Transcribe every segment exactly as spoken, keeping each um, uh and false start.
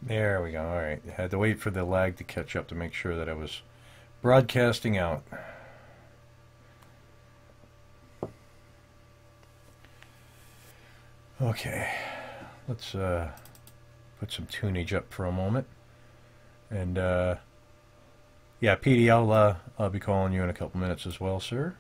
There we go. All right. Had to wait for the lag to catch up to make sure that I was broadcasting out. Okay. Let's uh, put some tunage up for a moment. And, uh, yeah, Petey, I'll, uh, I'll be calling you in a couple minutes as well, sir.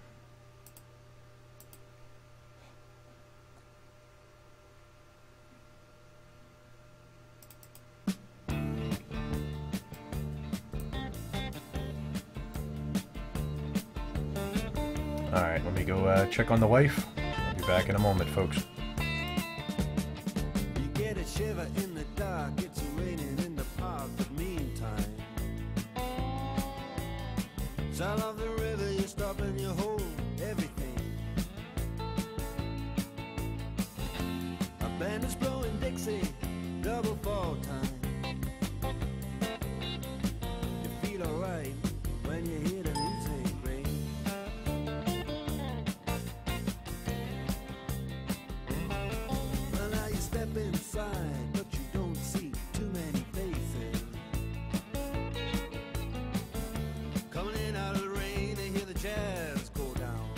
Alright, let me go uh, check on the wife. I'll be back in a moment, folks. You get a shiver in the dark, it's raining in the park, but meantime, sound of the river, you stop and you hold everything. A band is blowing Dixie, double fall time. You feel alright when you hear the music ring. Well, now you step inside, but you don't see too many faces. Coming in out of the rain, they hear the jazz go down.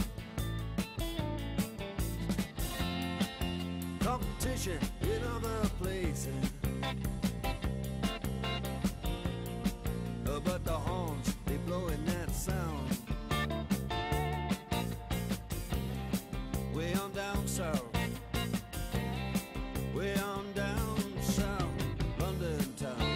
Competition in other places, uh, but the horns, they blowing that sound. Way on down south, way on down south, London town.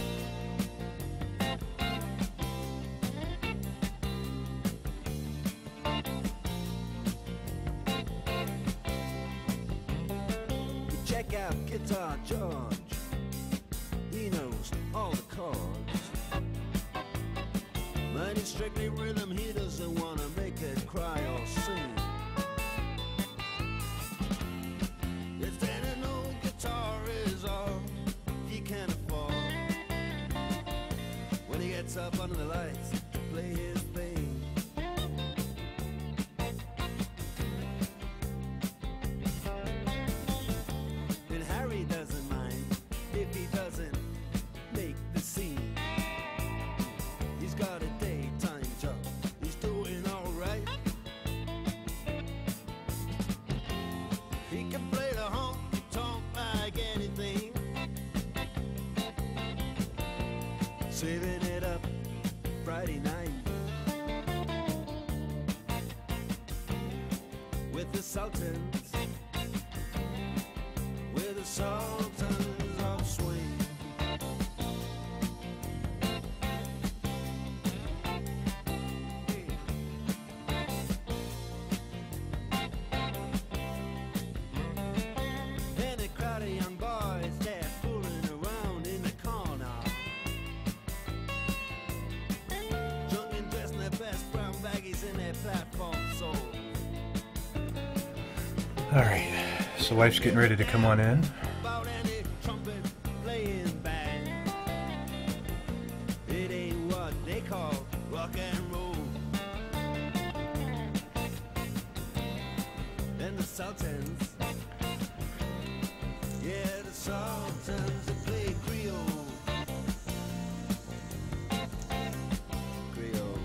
You check out Guitar George, he knows all the chords. Mighty strictly rhythm, he doesn't wanna make it cry or sing. If then an old guitar is all he can afford, when he gets up under the lights to play his thing, and Harry doesn't mind if he doesn't make the scene. He's got a daytime job, he's doing alright. He can play the honky tonk like anything, saving it up Friday night with the Sultans, with the Sultans of Swing. And a crowd of young boys, they're fooling around in the corner, drunk and dressed in their best brown baggies in their platform soles. Alright, so wife's getting ready to come on in. About any trumpet playing band, it ain't what they call rock and roll. And the Sultans, yeah, the Sultans, they play Creole. Creole.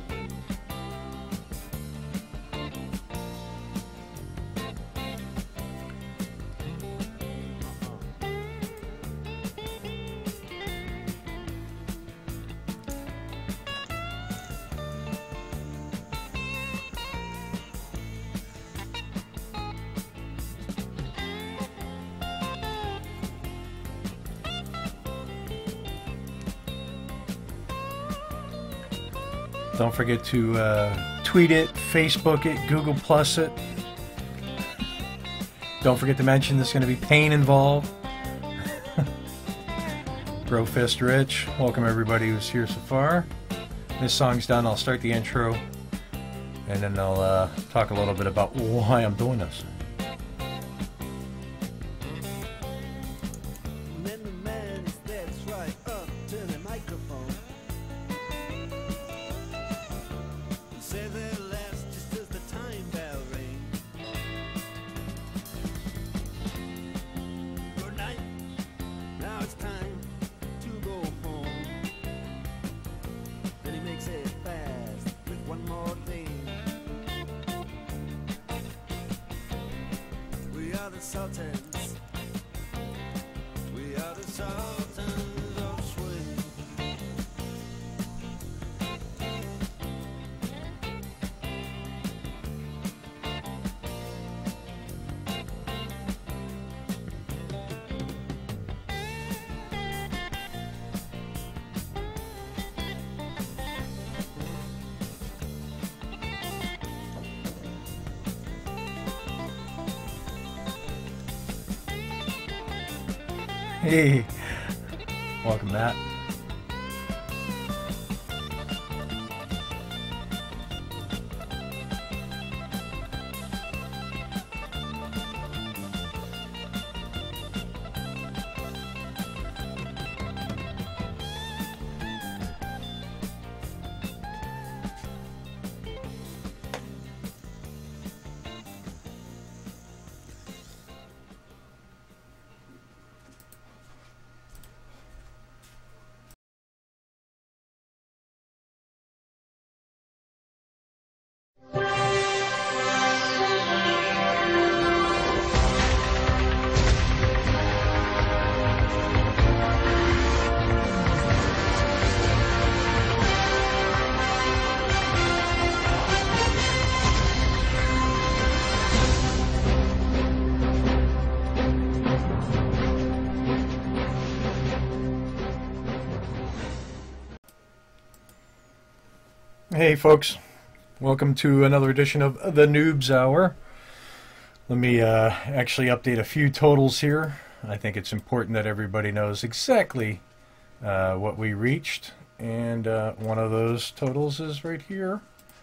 Don't forget to uh, tweet it, Facebook it, Google Plus it. Don't forget to mention there's going to be pain involved. Brofist Rich, welcome everybody who's here so far. This song's done, I'll start the intro, and then I'll uh, talk a little bit about why I'm doing this. And then the man steps right up to the microphone. He says at last, just as the time bell rings, good night, now it's time to sultans. We are the sultans of swing. Hey, welcome, Matt. Hey folks, welcome to another edition of the Noobs Hour. Let me uh, actually update a few totals here. I think it's important that everybody knows exactly uh, what we reached, and uh, one of those totals is right here.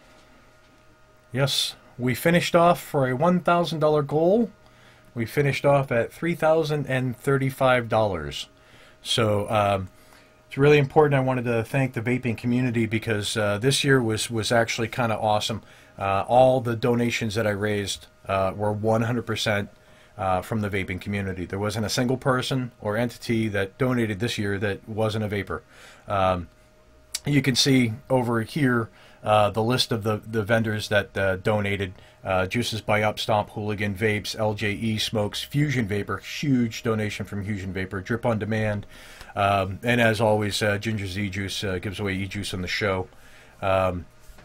Yes, we finished off for a one thousand dollar goal. We finished off at three thousand thirty-five dollars. So um, it's really important. I wanted to thank the vaping community because uh, this year was, was actually kind of awesome. Uh, all the donations that I raised uh, were one hundred percent uh, from the vaping community. There wasn't a single person or entity that donated this year that wasn't a vapor. Um, you can see over here uh, the list of the, the vendors that uh, donated. Uh, Juices by Upstomp, Hooligan Vapes, L J E Smokes, Fusion Vapor, huge donation from Fusion Vapor, Drip on Demand, um, and as always, uh, Ginger's E-Juice uh, gives away E-Juice on the show. Um,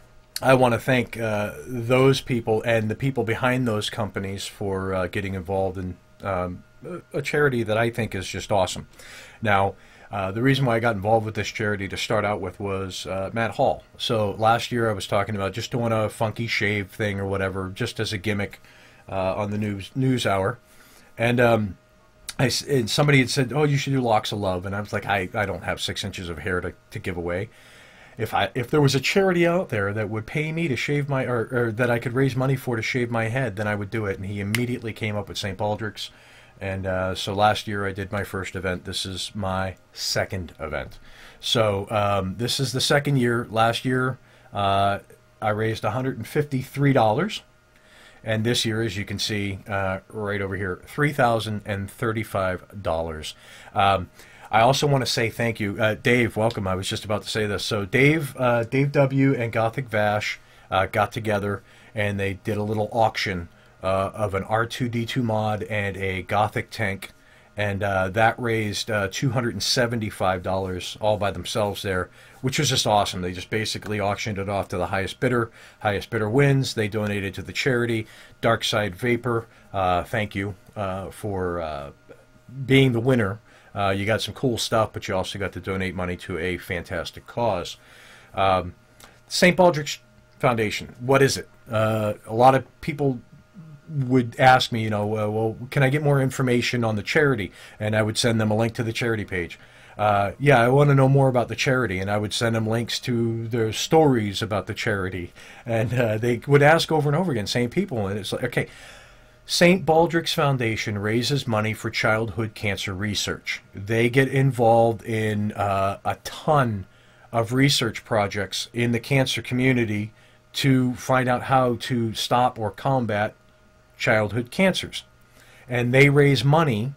I want to thank uh, those people and the people behind those companies for uh, getting involved in um, a charity that I think is just awesome. Now, Uh, the reason why I got involved with this charity to start out with was uh, Matt Hall. So last year I was talking about just doing a funky shave thing or whatever, just as a gimmick uh, on the news news hour. And, um, I, and somebody had said, oh, you should do Locks of Love. And I was like, I, I don't have six inches of hair to, to give away. If I if there was a charity out there that would pay me to shave my, or, or that I could raise money for to shave my head, then I would do it. And he immediately came up with Saint Baldrick's. And uh, so last year I did my first event. This is my second event. So um, this is the second year. Last year uh, I raised one hundred fifty-three dollars. And this year, as you can see uh, right over here, three thousand thirty-five dollars. Um, I also want to say thank you. Uh, Dave, welcome. I was just about to say this. So Dave, uh, Dave W. and Gothic Vash uh, got together and they did a little auction Uh, of an R two D two mod and a Gothic tank, and uh, that raised uh, two hundred seventy-five dollars all by themselves there, which was just awesome. They just basically auctioned it off to the highest bidder. Highest bidder wins. They donated to the charity. Dark Side Vapor, uh, thank you uh, for uh, being the winner. Uh, you got some cool stuff, but you also got to donate money to a fantastic cause. Um, Saint Baldrick's Foundation, what is it? Uh, a lot of people would ask me, you know, uh, well, can I get more information on the charity? And I would send them a link to the charity page. Uh, yeah, I want to know more about the charity, and I would send them links to their stories about the charity. And uh, they would ask over and over again, same people, and it's like, okay, Saint Baldrick's Foundation raises money for childhood cancer research. They get involved in uh, a ton of research projects in the cancer community to find out how to stop or combat childhood cancers, and they raise money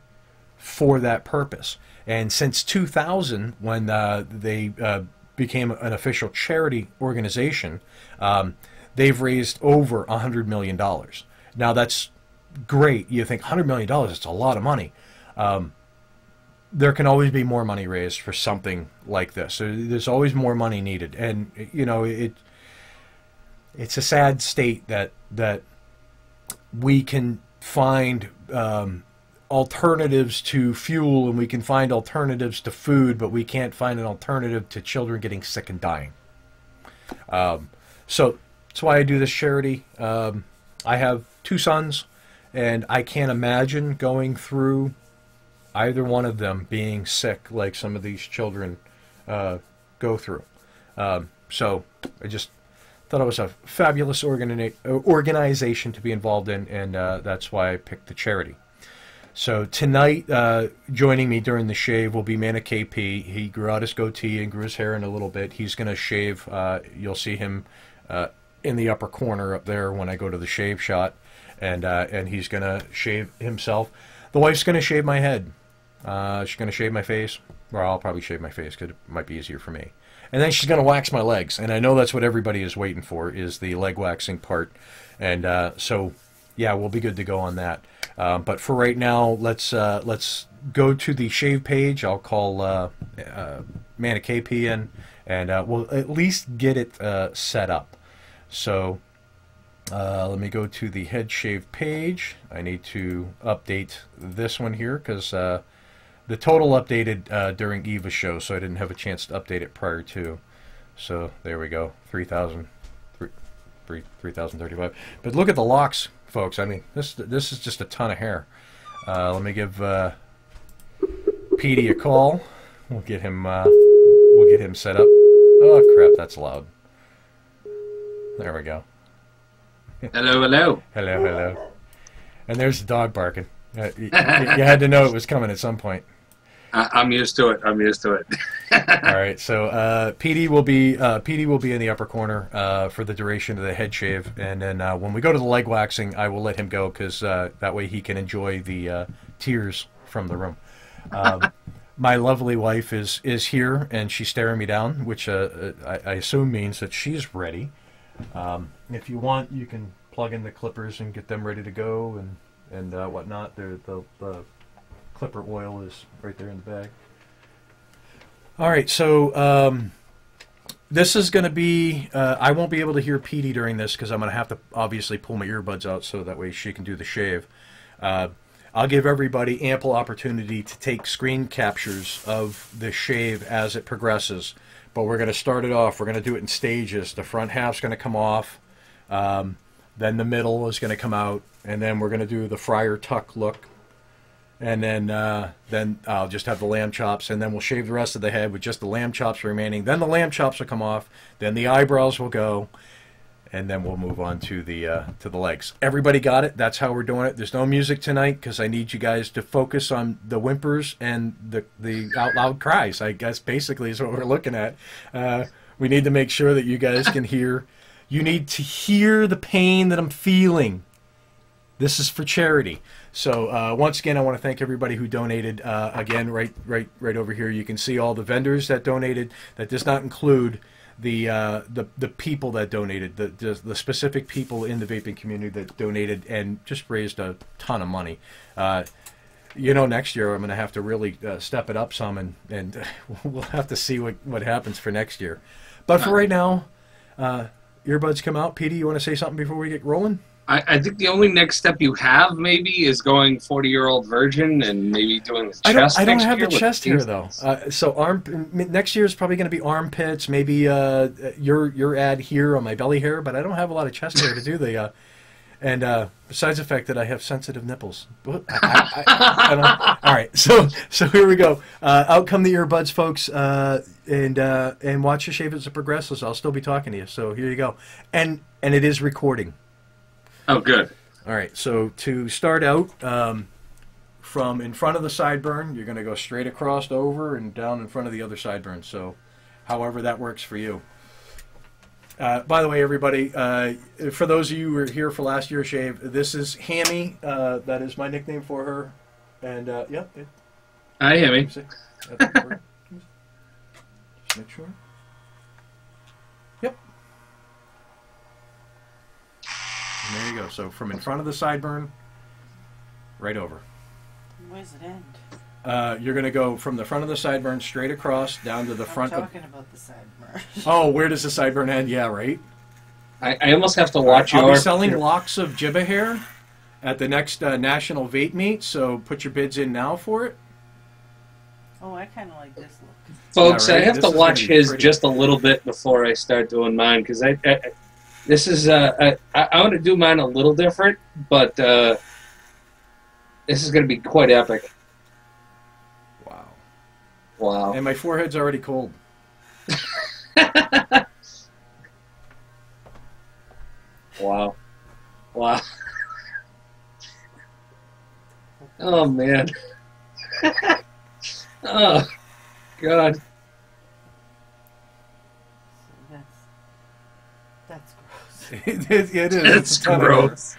for that purpose. And since two thousand, when uh, they uh, became an official charity organization, um, they've raised over a hundred million dollars. Now that's great. You think one hundred million dollars, it's a lot of money. Um, there can always be more money raised for something like this. So there's always more money needed. And, you know, it it's a sad state that that we can find um, alternatives to fuel and we can find alternatives to food, but we can't find an alternative to children getting sick and dying. Um, so that's why I do this charity. Um, I have two sons, and I can't imagine going through either one of them being sick like some of these children uh, go through. Um, so I just thought it was a fabulous organi- organization to be involved in, and uh, that's why I picked the charity. So tonight, uh, joining me during the shave will be Mana K P. He grew out his goatee and grew his hair in a little bit. He's going to shave. Uh, you'll see him uh, in the upper corner up there when I go to the shave shot, and uh, and he's going to shave himself. The wife's going to shave my head. Uh, she's going to shave my face. Or I'll probably shave my face because it might be easier for me. And then she's going to wax my legs. And I know that's what everybody is waiting for, is the leg waxing part. And uh, so, yeah, we'll be good to go on that. Um, but for right now, let's uh, let's go to the shave page. I'll call uh, uh, Mana K P in, and uh, we'll at least get it uh, set up. So uh, let me go to the head shave page. I need to update this one here because uh, the total updated uh, during Eva's show, so I didn't have a chance to update it prior to. So there we go, three thousand, three thousand thirty-five. But look at the locks, folks. I mean, this this is just a ton of hair. Uh, let me give uh, Petey a call. We'll get him. Uh, we'll get him set up. Oh crap, that's loud. There we go. Hello, hello. Hello, hello. And there's the dog barking. Uh, you, you had to know it was coming at some point. I, I'm used to it. I'm used to it. All right, so uh, Petey will be uh, Petey will be in the upper corner uh, for the duration of the head shave, and then uh, when we go to the leg waxing, I will let him go because uh, that way he can enjoy the uh, tears from the room. Um, my lovely wife is is here, and she's staring me down, which uh, I, I assume means that she's ready. Um, if you want, you can plug in the clippers and get them ready to go, and and uh, whatnot. The, the the clipper oil is right there in the bag. All right, so um, this is going to be, uh, I won't be able to hear Petey during this because I'm going to have to obviously pull my earbuds out so that way she can do the shave. Uh, I'll give everybody ample opportunity to take screen captures of the shave as it progresses, but we're going to start it off. We're going to do it in stages. The front half's going to come off, um, then the middle is going to come out, and then we're going to do the Friar Tuck look. And then uh, then I'll just have the lamb chops, and then we'll shave the rest of the head with just the lamb chops remaining. Then the lamb chops will come off. Then the eyebrows will go, and then we'll move on to the uh, to the legs. Everybody got it? That's how we're doing it. There's no music tonight because I need you guys to focus on the whimpers and the the out loud cries. I guess basically is what we're looking at. Uh, we need to make sure that you guys can hear. You need to hear the pain that I'm feeling. This is for charity. So uh, once again, I want to thank everybody who donated. Uh, again, right, right, right over here, you can see all the vendors that donated. That does not include the uh, the the people that donated, the, the the specific people in the vaping community that donated and just raised a ton of money. Uh, you know, next year I'm going to have to really uh, step it up some, and and we'll have to see what what happens for next year. But for right now, uh, earbuds come out. Petey, you want to say something before we get rolling? I, I think the only next step you have maybe is going forty-year-old virgin and maybe doing the chest. I don't, I don't next have year the with chest here these though. things. Uh, so arm next year is probably going to be armpits, maybe uh, your your ad here on my belly hair, but I don't have a lot of chest hair to do the. Uh, and uh, besides the fact that I have sensitive nipples, I, I, I, I don't, all right. So so here we go. Uh, out come the earbuds, folks, uh, and uh, and watch the shave as it progresses. I'll still be talking to you. So here you go, and and it is recording. Oh, good. All right, so to start out, um, from in front of the sideburn, you're going to go straight across over and down in front of the other sideburn. So however that works for you. Uh, by the way, everybody, uh, for those of you who were here for last year's shave, this is Hammy. Uh, that is my nickname for her. And, uh, yeah. It, Hi, Hammy. Just make sure. Yep. And there you go. So from in front of the sideburn right over. Where's it end? Uh, you're going to go from the front of the sideburn straight across down to the front I'm of... talking about the sideburn. Oh, where does the sideburn end? Yeah, right. I, I almost have to watch I'll your... be selling locks of Jibba hair at the next uh, National Vape Meet, so put your bids in now for it. Oh, I kind of like this look. Folks, Yeah, right? I have This to is watch gonna be his pretty. just a little bit before I start doing mine, because I, I, this is, uh, I, I want to do mine a little different, but uh, this is going to be quite epic. Wow. Wow. And my forehead's already cold. Wow. Wow. Oh, man. Oh, God. So that's that's gross. it, is- it is. It's a ton of gross.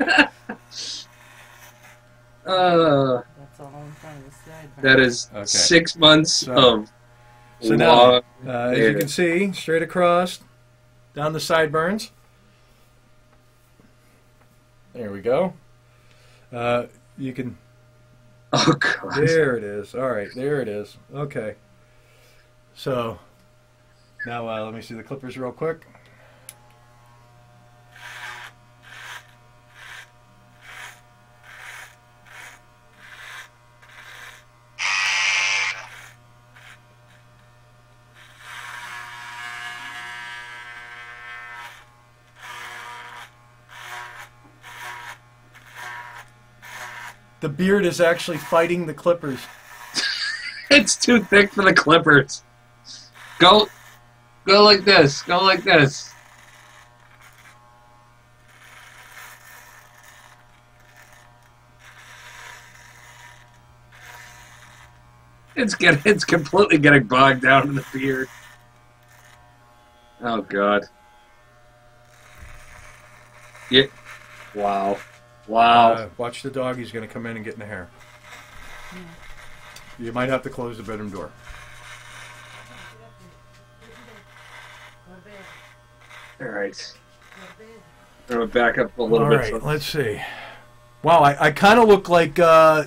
uh, That's all in front of the sideburn. that is Okay. six months So- of So now, long uh, as hair. you can see, straight across, down the sideburns. There we go. Uh, you can... Oh, God. There it is. All right, there it is. Okay. So, now uh, let me see the clippers real quick. The beard is actually fighting the clippers. It's too thick for the clippers. Go, go like this. Go like this. It's getting, it's completely getting bogged down in the beard. Oh, God. Yeah. Wow. Wow. Uh, watch the dog. He's going to come in and get in the hair. You might have to close the bedroom door. All right. I'm going to back up a little All bit. right, so- let's see. Wow, I, I kind of look like, uh,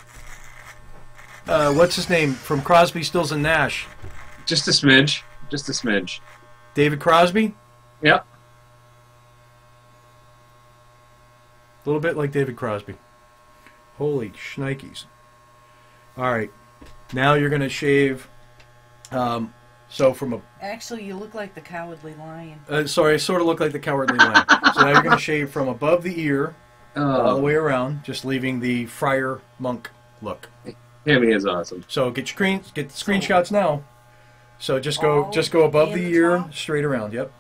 uh, what's his name from Crosby, Stills, and Nash? Just a smidge. Just a smidge. David Crosby? Yep. A little bit like David Crosby. Holy shnikes. All right, now you're going to shave, um, so from a, Actually, you look like the Cowardly Lion. uh, sorry, I sort of look like the Cowardly Lion. So now you're going to shave from above the ear all the Oh, way around, just leaving the Friar Monk look. Hammy is awesome. So get your screen, get the screenshots now. So just go, All just go above in the the ear, top? straight around. Yep.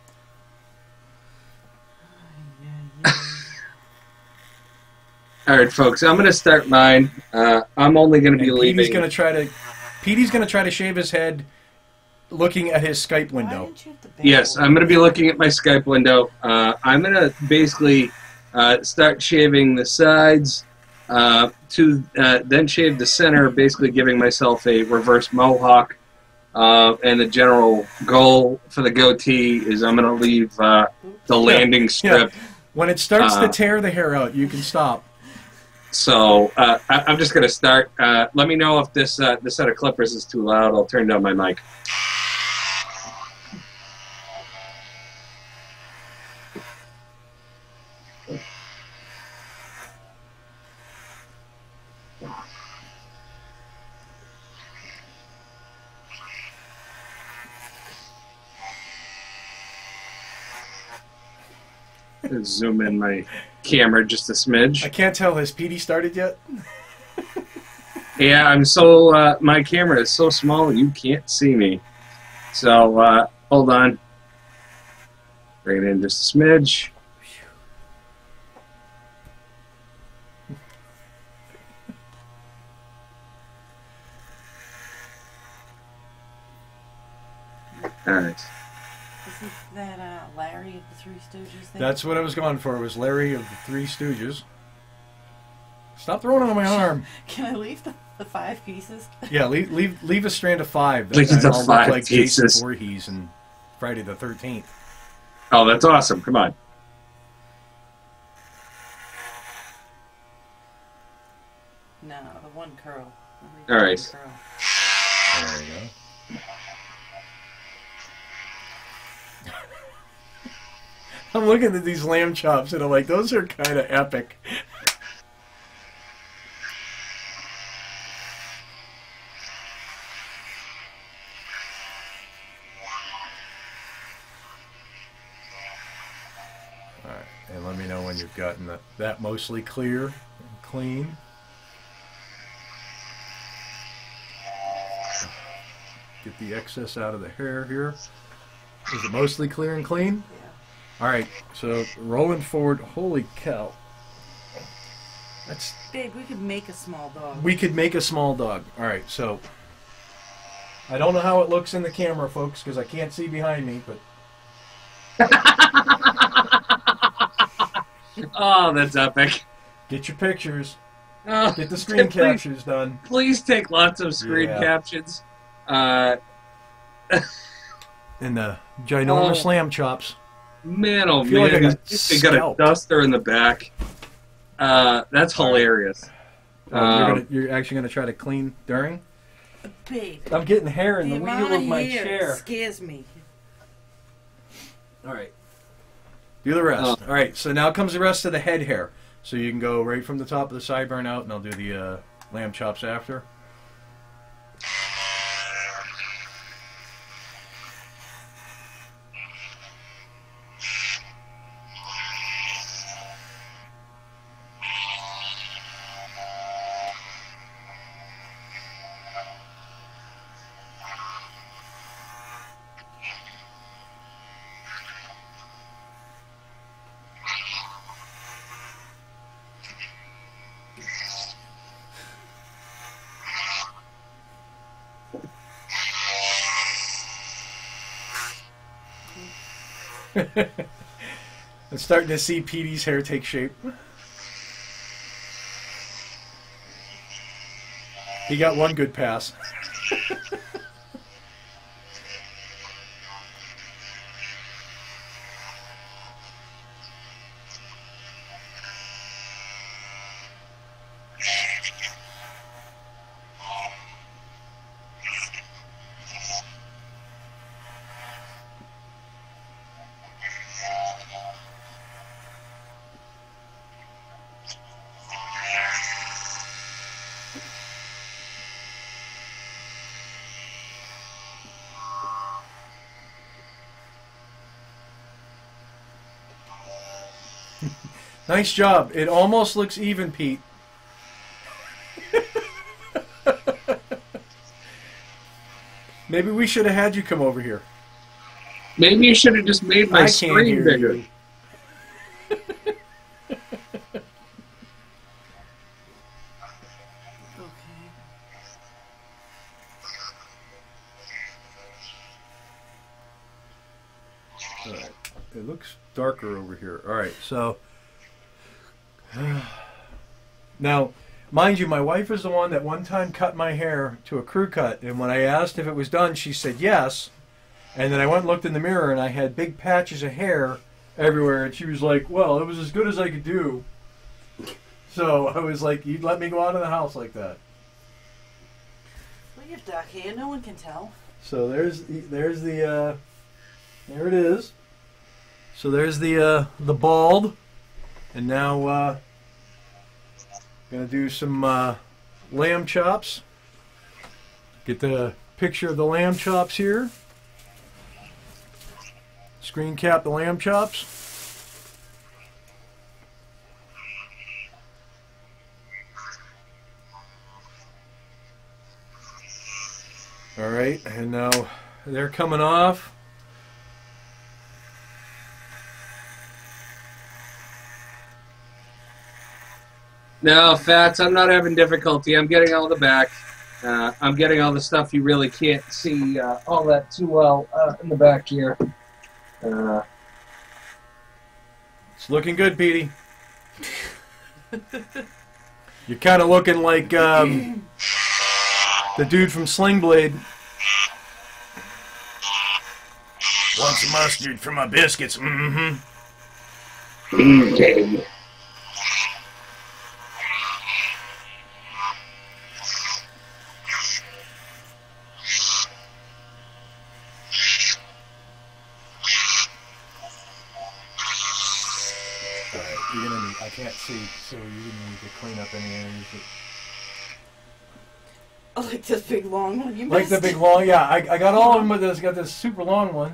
All right, folks. I'm going to start mine. Uh, I'm only going to be And leaving. Petey's gonna try to, Petey's gonna try to shave his head, looking at his Skype Why window. didn't you have the Yes, barrel? I'm going to be looking at my Skype window. Uh, I'm going to basically uh, start shaving the sides, uh, to uh, then shave the center, basically giving myself a reverse mohawk. Uh, and the general goal for the goatee is I'm going to leave uh, the landing strip. When it starts Uh, to tear the hair out, you can stop. So uh, I, I'm just going to start. Uh, let me know if this uh, this set of clippers is too loud. I'll turn down my mic. Zoom in my camera just a I smidge. can't tell. Has Petey started yet? Yeah, I'm so uh, my camera is so small you can't see me. So uh, hold on. Bring it in just a smidge. All right. Isn't that uh, Larry of the Three Stooges thing? That's what I was going for. It was Larry of the Three Stooges. Stop throwing it on my arm. Can I leave the, the five pieces? Yeah, leave leave, leave a strand of five. Leave the I'll five look like pieces. Jason Voorhees and Friday the Thirteenth. Oh, that's awesome. Come on. one curl. All right. Curl. There you go. I'm looking at these lamb chops and I'm like, those are kind of epic. All right, and let me know when you've gotten that, that mostly clear and clean. Get the excess out of the hair here. Is it mostly clear and clean? Yeah. All right, so rolling forward. Holy cow! That's Babe, we could make a small dog. we could make a small dog. All right, so I don't know how it looks in the camera, folks, because I can't see behind me. But Oh, that's epic. get your pictures, Oh, get the screen please, captures done. Please take lots of screen Yeah. captions. Uh, And the ginormous Oh. lamb chops. man, oh I feel like I man, got they got a scalped. duster in the back. Uh, that's hilarious. Oh, you're, Um, gonna, you're actually gonna try to clean during. Babe, I'm getting hair in the the, amount wheel of of my hair chair. scares me. All right. Do the rest. Oh. All right. So now comes the rest of the head hair. So you can go right from the top of the sideburn out, and I'll do the uh, lamb chops after. I'm starting to see Petey's hair take shape. He got one good pass. Nice job. It almost looks even, Pete. Maybe we should have had you come over here. maybe you should have just made my I can't screen hear bigger. you. Okay. All right. It looks darker over here. All right, so now, mind you, my wife is the one that one time cut my hair to a crew cut, and when I asked if it was done, she said yes. And then I went and looked in the mirror, and I had big patches of hair everywhere, and she was like, "Well, it was as good as I could do." So I was like, "You'd let me go out of the house like that?" Well, you have dark hair. No one can tell. So there's the, there's the uh, there it is. So there's the uh, the bald, and now uh, gonna do some uh, lamb chops. Get the picture of the lamb chops here. Screen cap the lamb chops. All right, and now they're coming off. No, Fats, I'm not having difficulty. I'm getting all the back. Uh, I'm getting all the stuff you really can't see uh, all that too well uh, in the back here. Uh, It's looking good, Petey. You're kind of looking like um, the dude from Sling Blade. Want some mustard for my biscuits? Mm-hmm. okay. You're gonna need. I can't see, so you're gonna need to clean up any areas. That, Oh, like this big long one you like missed. the big long. Yeah, I, I got all of them, but it's got this super long one.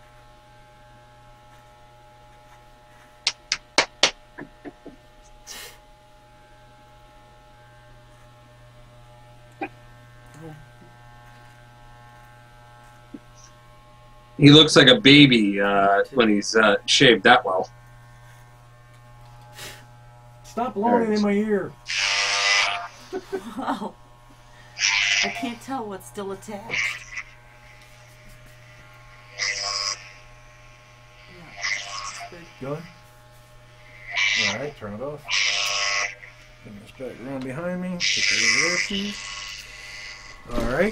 He looks like a baby uh, when he's uh, shaved that well. Stop blowing in my ear. Oh. I can't tell what's still attached. Yeah, good. Going? Alright, turn it off. Bring this back around behind me. Put that over there, please. Alright.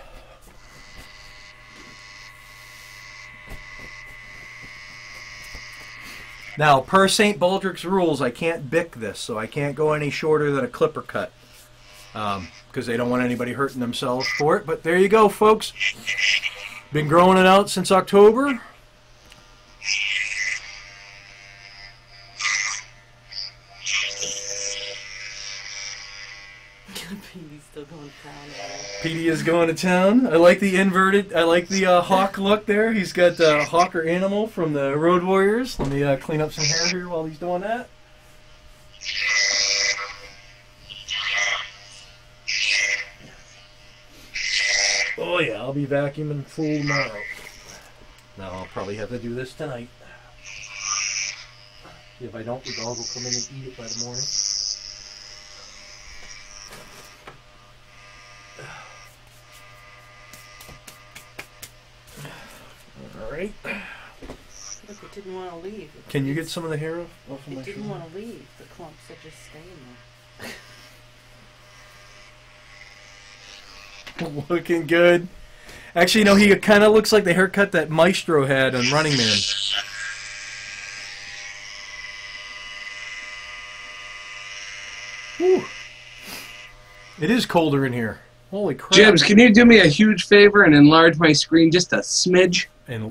Now, per Saint Baldrick's rules, I can't bick this, so I can't go any shorter than a clipper cut. Um, because they don't want anybody hurting themselves for it. But there you go, folks. Been growing it out since October. Petey's still going down there. Petey is going to town. I like the inverted, I like the uh, hawk look there. He's got the uh, hawk or animal from the Road Warriors. Let me uh, clean up some hair here while he's doing that. Oh yeah, I'll be vacuuming full tomorrow. Now I'll probably have to do this tonight. If I don't, the dog will come in and eat it by the morning. Alright. Look, it didn't want to leave. It, Can you get some of the hair off, off of it my didn't shoulder? want to leave. The clumps are just staying there. Looking good. Actually, you know, he kind of looks like the haircut that Maestro had on Running Man. Whew. It is colder in here. Holy crap. Jibs, can you do me a huge favor and enlarge my screen just a smidge? And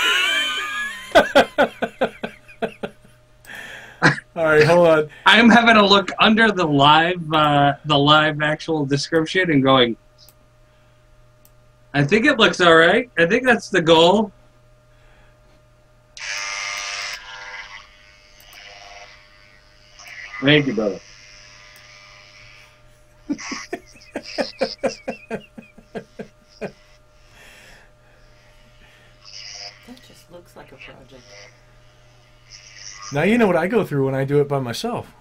all right, hold on. I'm having a look under the live, uh, the live actual description and going, I think it looks all right. I think that's the goal. Thank you, brother. That just looks like a project. Now you know what I go through when I do it by myself.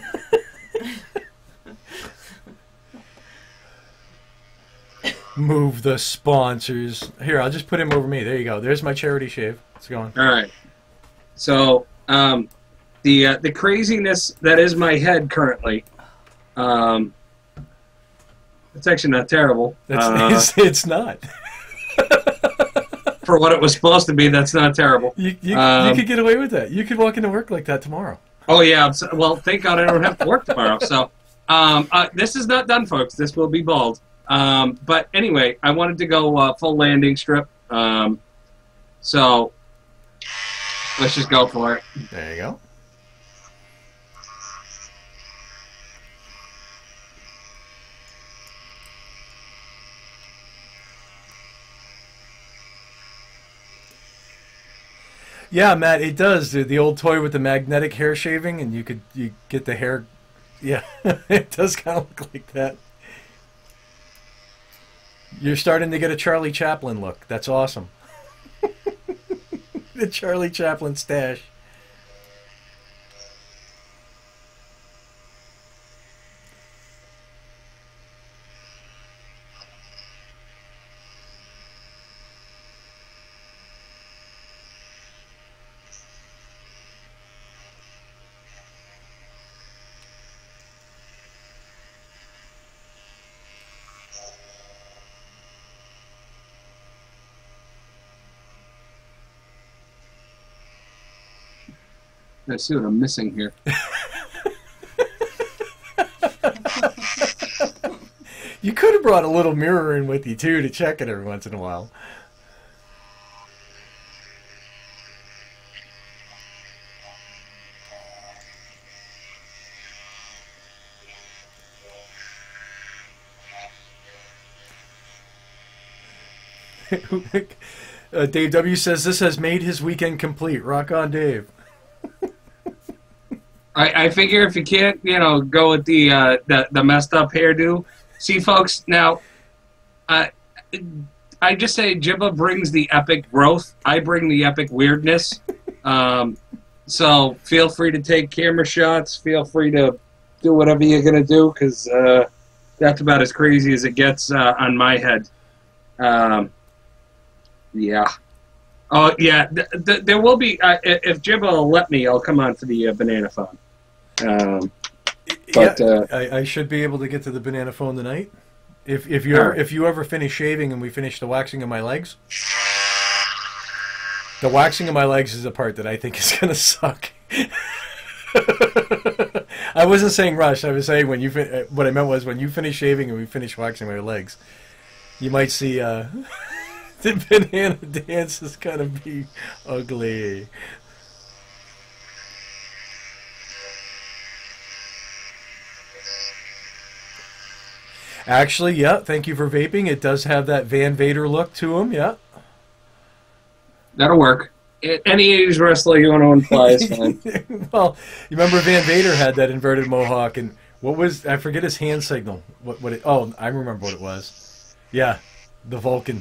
Move the sponsors. Here, I'll just put him over me. There you go. There's my charity shave. It's going. All right. So, um, the uh, the craziness that is my head currently, um, it's actually not terrible. That's, Uh, it's, it's not. for what it was supposed to be, that's not terrible. You, you, Um, you could get away with that. You could walk into work like that tomorrow. Oh yeah. I'm so- well, thank God I don't have to work tomorrow. So, um, uh, this is not done, folks. This will be bald. Um, but anyway, I wanted to go uh, full landing strip. Um, so let's just go for it. There you go. Yeah, Matt, it does. The, the old toy with the magnetic hair shaving, and you could you get the hair. Yeah, it does kind of look like that. You're starting to get a Charlie Chaplin look. That's awesome. The Charlie Chaplin stash. Let's see what I'm missing here. You could have brought a little mirror in with you too to check it every once in a while. uh, Dave W says this has made his weekend complete. Rock on, Dave. I, I figure if you can't, you know, go with the uh, the, the messed up hairdo. See, folks, now, uh, I just say Jibba brings the epic growth. I bring the epic weirdness. Um, so feel free to take camera shots. Feel free to do whatever you're going to do, because uh, that's about as crazy as it gets uh, on my head. Um, yeah. Oh, yeah. Th th there will be, uh, if Jibba will let me, I'll come on for the uh, banana phone. Um, but yeah, uh, I, I should be able to get to the banana phone tonight. If if you All ever, right. if you ever finish shaving and we finish the waxing of my legs, the waxing of my legs is the part that I think is gonna suck. I wasn't saying rush. I was saying when you fin uh, what I meant was when you finish shaving and we finish waxing my legs, you might see uh, the banana dance is gonna be ugly. Actually, yeah, thank you for vaping. It does have that Van Vader look to him, yeah. that'll work. A- Any eighties wrestler you want to imply is fine. Well, you remember Van Vader had that inverted mohawk, and what was, I forget his hand signal. What, what it, oh, I remember what it was. Yeah, the Vulcan.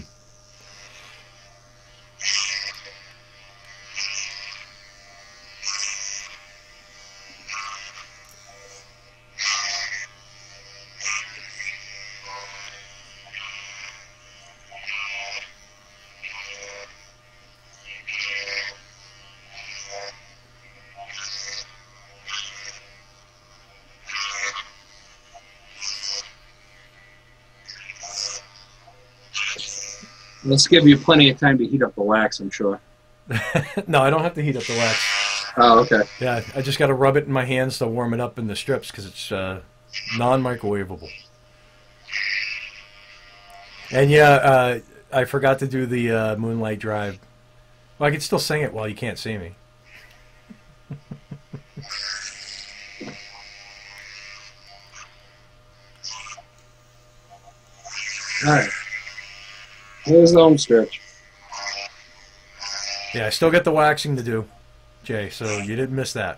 Let's give you plenty of time to heat up the wax, I'm sure. No, I don't have to heat up the wax. Oh, okay. Yeah, I just got to rub it in my hands to warm it up in the strips because it's uh, non-microwavable. And yeah, uh, I forgot to do the uh, Moonlight Drive. Well, I can still sing it while you can't see me. All right. Here's the home stretch. Yeah, I still got the waxing to do, Jay, so you didn't miss that.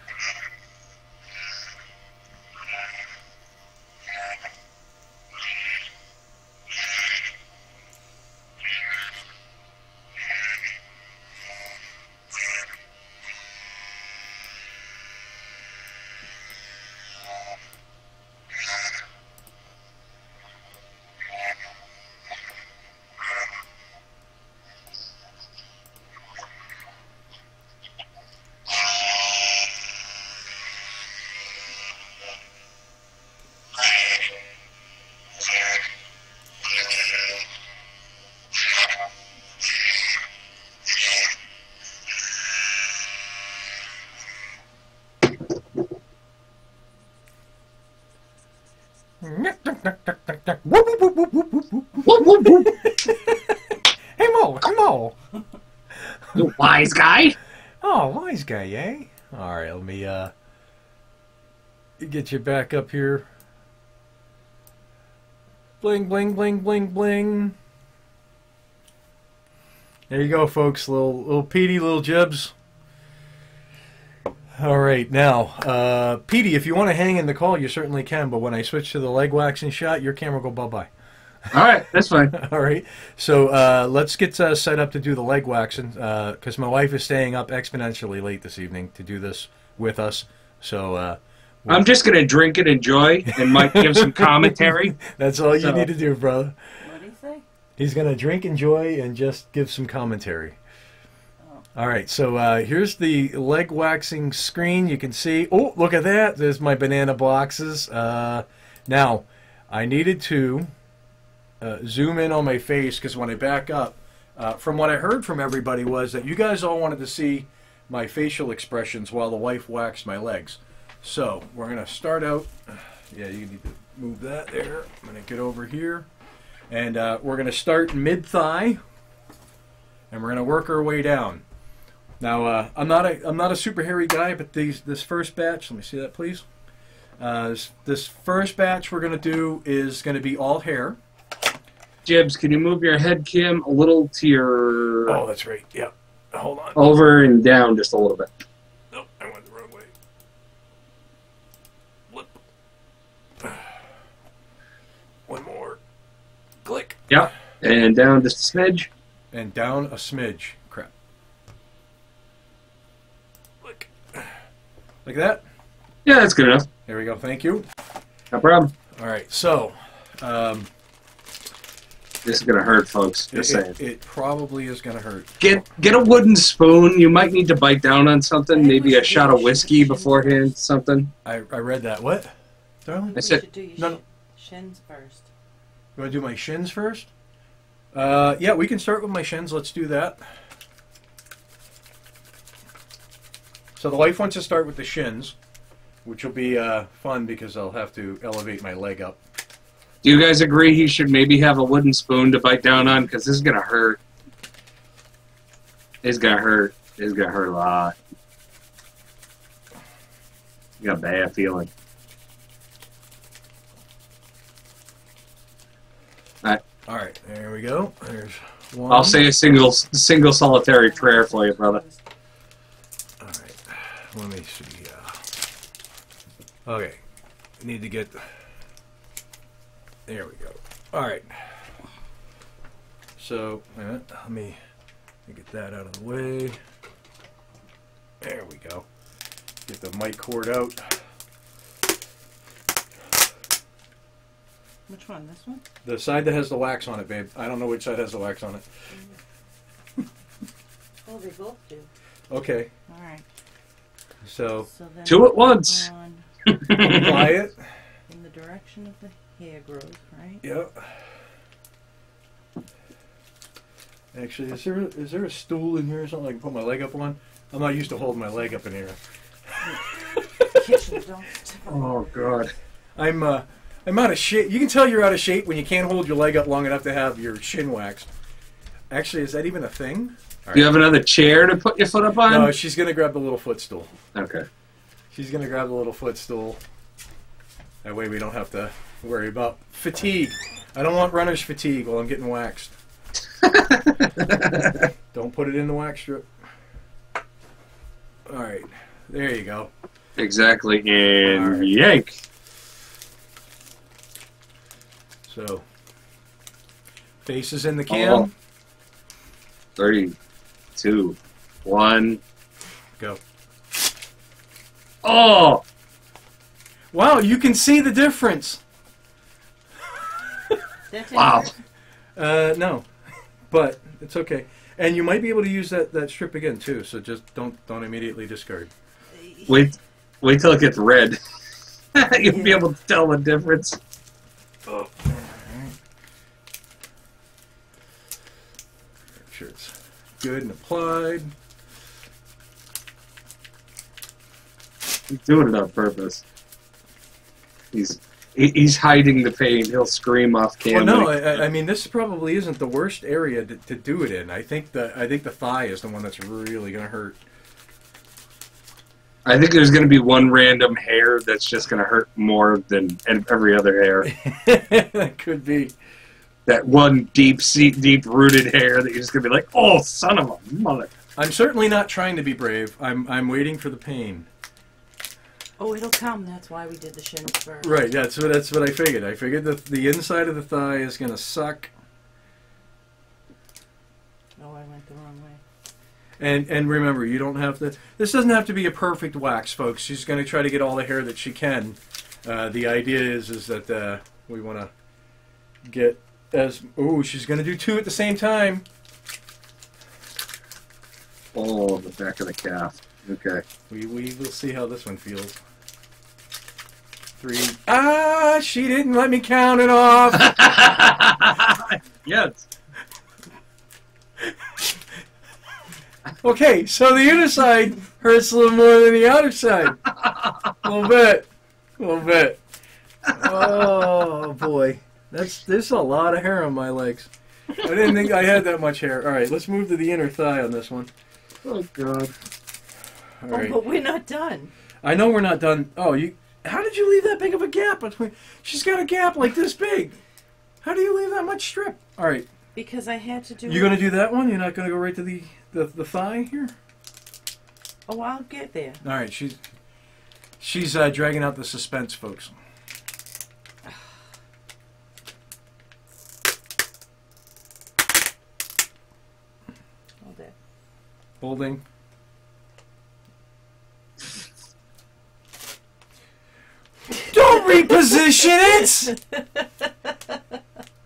Hey Mo, hey Mo. You wise guy. Oh, wise guy, eh? All right, let me uh get you back up here. Bling, bling, bling, bling, bling. There you go, folks. Little, little Petey, little Jibs. All right, now, uh, Petey, if you want to hang in the call, you certainly can. But when I switch to the leg waxing shot, your camera will go bye-bye. All right, that's fine. All right, so uh, let's get uh, set up to do the leg waxing because uh, my wife is staying up exponentially late this evening to do this with us. So uh, we'll... I'm just gonna drink and enjoy, and Mike give some commentary. That's all you So- need to do, brother. What do you say? He's gonna drink, enjoy, and just give some commentary. All right, so uh, here's the leg waxing screen. You can see. Oh, look at that! There's my banana boxes. Uh, now, I needed to uh, zoom in on my face because when I back up, uh, from what I heard from everybody was that you guys all wanted to see my facial expressions while the wife waxed my legs. So we're gonna start out. Yeah, you need to move that there. I'm gonna get over here, and uh, we're gonna start mid thigh, and we're gonna work our way down. Now, uh, I'm not a I'm not a super hairy guy, but these this first batch, let me see that, please. Uh, this, this first batch we're going to do is going to be all hair. Jibs, can you move your head cam a little to your Oh, that's right. Yeah. Hold on. over and down just a little bit? Nope, I went the wrong way. Flip. One more. Click. Yep. And down just a smidge. And down a smidge. Crap. Click. Like that? Yeah, that's good enough. There we go. Thank you. No problem. All right. So, um, This is gonna hurt, folks. it, Just saying. it, it probably is going to hurt. Get get a wooden spoon. You might need to bite down on something. I think Maybe we a should shot do of the whiskey shins beforehand. first. Something. I, I read that. What? Darling? I We said- should do your No, shin- no. shins first. You want to do my shins first? Uh, yeah, we can start with my shins. Let's do that. So the wife wants to start with the shins, which will be uh, fun because I'll have to elevate my leg up. Do you guys agree he should maybe have a wooden spoon to bite down on? Because this is gonna hurt. It's gonna hurt. It's gonna hurt a lot. You got a bad feeling. All right, there we go. There's one. I'll say a single single solitary prayer for you, brother. All right, let me see. Uh, okay, need to get. There we go. All right. So, wait a minute, let me, let me get that out of the way. There we go. Get the mic cord out. Which one? This one? The side that has the wax on it, babe. I don't know which side has the wax on it. Oh, they both do. Okay, All right. so So then Two at once. on apply it. in the direction of the hair growth, right? Yep. Actually, is there is there a stool in here or something I can put my leg up on? I'm not used to holding my leg up in here. Kitchen, don't step on Oh God. I'm uh, I'm out of shape. You can tell you're out of shape when you can't hold your leg up long enough to have your shin waxed. Actually, is that even a thing? All Do you right. have another chair to put your foot up on? No, she's gonna grab the little footstool. Okay. She's gonna grab the little footstool. That way we don't have to worry about fatigue. I don't want runner's fatigue while I'm getting waxed. Don't put it in the wax strip. All right, there you go. Exactly. And All right. yank. So, face is in the cam. Oh. Three, two, one. Go. Oh. Wow, you can see the difference. That didn't Wow. hurt. Uh, no, but it's okay. And you might be able to use that, that strip again too. So just don't don't immediately discard. Wait. Wait till it gets red. You'll be able to tell the difference. Oh. Make sure it's good and applied. He's doing it on purpose. He's he- he's hiding the pain. He'll scream off Well, camera. no, I, I mean this probably isn't the worst area to, to do it in. I think the I think the thigh is the one that's really gonna hurt. I think there's going to be one random hair that's just going to hurt more than every other hair. That could be. That one deep, seat, deep-rooted hair that you're just going to be like, oh, son of a mother. I'm certainly not trying to be brave. I'm I'm waiting for the pain. Oh, it'll come. That's why we did the shins first. Right. That's what that's what I figured. I figured that the inside of the thigh is gonna suck. Oh, I went the wrong way. And and remember, you don't have to. This doesn't have to be a perfect wax, folks. She's going to try to get all the hair that she can. Uh, the idea is is that uh, we want to get as. Oh, she's going to do two at the same time. Oh, the back of the calf. Okay. We we will see how this one feels. Three. Ah, she didn't let me count it off. Yes. Okay, so the inner side hurts a little more than the outer side. A little bit. A little bit. Oh, boy. That's There's a lot of hair on my legs. I didn't think I had that much hair. All right, let's move to the inner thigh on this one. Oh, God. All Oh, right. but we're not done. I know we're not done. Oh, you. How did you leave that big of a gap between... She's got a gap like this big. How do you leave that much strip? All right. Because I had to do. You gonna do that one? You're not gonna go right to the the, the thigh here? Oh, I'll get there. All right. She's she's uh, dragging out the suspense, folks. Hold it. Holding. Don't reposition it!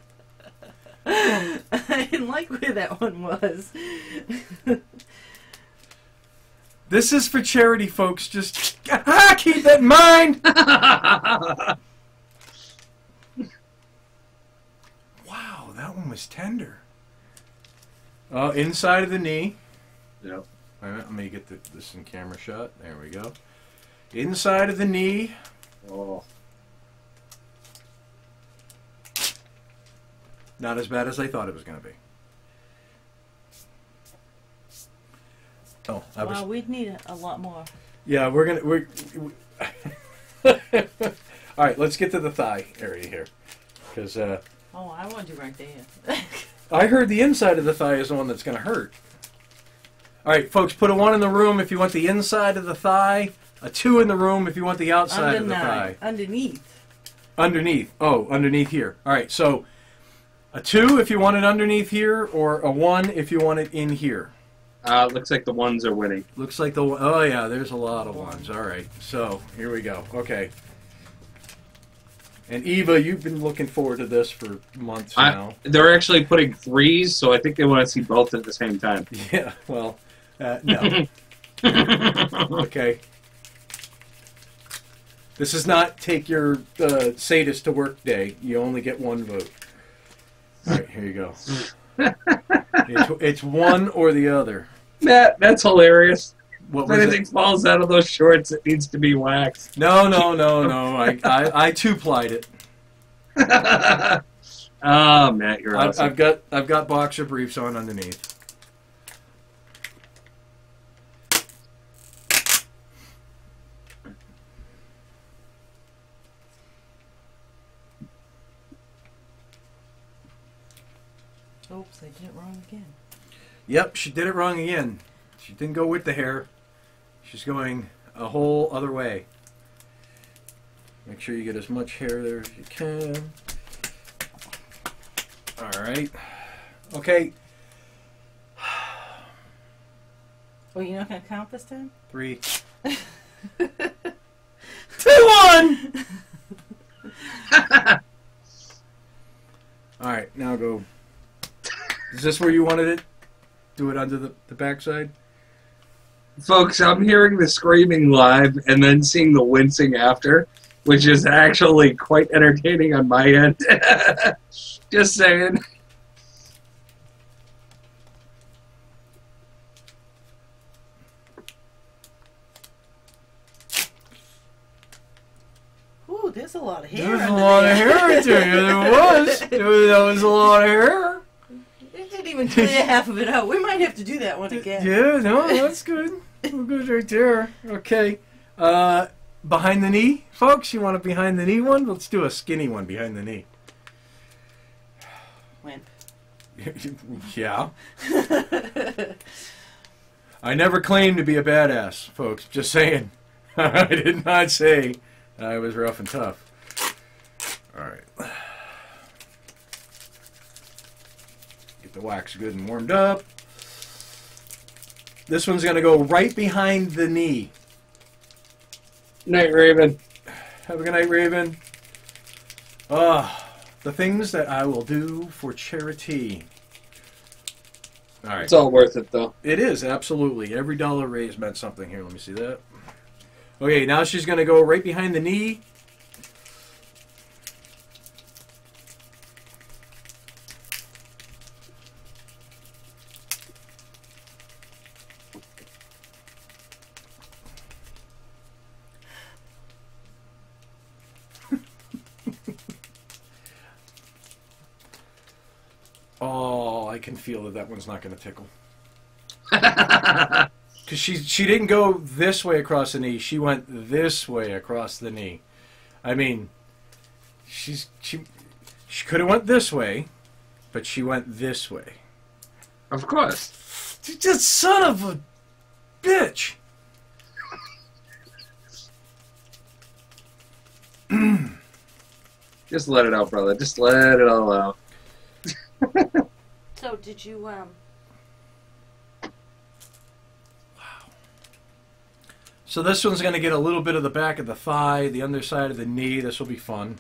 I didn't like where that one was. This is for charity, folks. Just ah, keep that in mind. Wow, that one was tender. Oh, inside of the knee. Yep. All right, let me get the, this in camera shot. There we go. Inside of the knee. Oh. Not as bad as I thought it was going to be. Oh, I was. Wow, we'd need a, a lot more. Yeah, we're gonna. We're. We, all right, let's get to the thigh area here, because uh, Oh, I want to do right there. I heard the inside of the thigh is the one that's going to hurt. All right, folks, put a one in the room if you want the inside of the thigh. A two in the room if you want the outside of the thigh. Underneath. Underneath. Oh, underneath here. All right, so a two if you want it underneath here, or a one if you want it in here. Uh, looks like the ones are winning. Looks like the oh yeah, there's a lot of ones. All right, so here we go. Okay. And Eva, you've been looking forward to this for months I, now. they're actually putting threes, so I think they want to see both at the same time. Yeah. Well, uh, no. Okay. This is not take your uh, sadist to work day. You only get one vote. All right, here you go. it's, it's one or the other. Matt, that's hilarious. What If was anything it? falls out of those shorts, it needs to be waxed. No, no, no, no. I, I, I two-plied it. Oh, Matt, you're I've, awesome. I've got, I've got boxer briefs on underneath. Oops, I did it wrong again. Yep, she did it wrong again. She didn't go with the hair. She's going a whole other way. Make sure you get as much hair there as you can. All right. Okay. Oh, you're not going to count this time? Three. Two, one! All right, now go. Is this where you wanted it? Do it under the, the backside? Folks, I'm hearing the screaming live and then seeing the wincing after, which is actually quite entertaining on my end. Just saying. Ooh, there's a lot of hair. There was a under lot there. of hair right there. There was. There was, that was a lot of hair. It didn't even clear half of it out. We might have to do that one again. Yeah, no, that's good. We're good right there. Okay. Uh, behind the knee, folks. You want a behind the knee one? Let's do a skinny one behind the knee. When? Yeah. I never claimed to be a badass, folks. Just saying. I did not say I was rough and tough. All right. Get the wax good and warmed up. This one's going to go right behind the knee. Night, Raven. Have a good night, Raven. Ah, the things that I will do for charity. All right. It's all worth it, though. It is, absolutely. Every dollar raised meant something here. Let me see that. Okay, now she's going to go right behind the knee. Oh, I can feel that that one's not going to tickle. Because she, she didn't go this way across the knee. She went this way across the knee. I mean, she's she she could have went this way, but she went this way. Of course. You just son of a bitch. Just let it out, brother. Just let it all out. So did you um? So this one's going to get a little bit of the back of the thigh, the underside of the knee. This will be fun.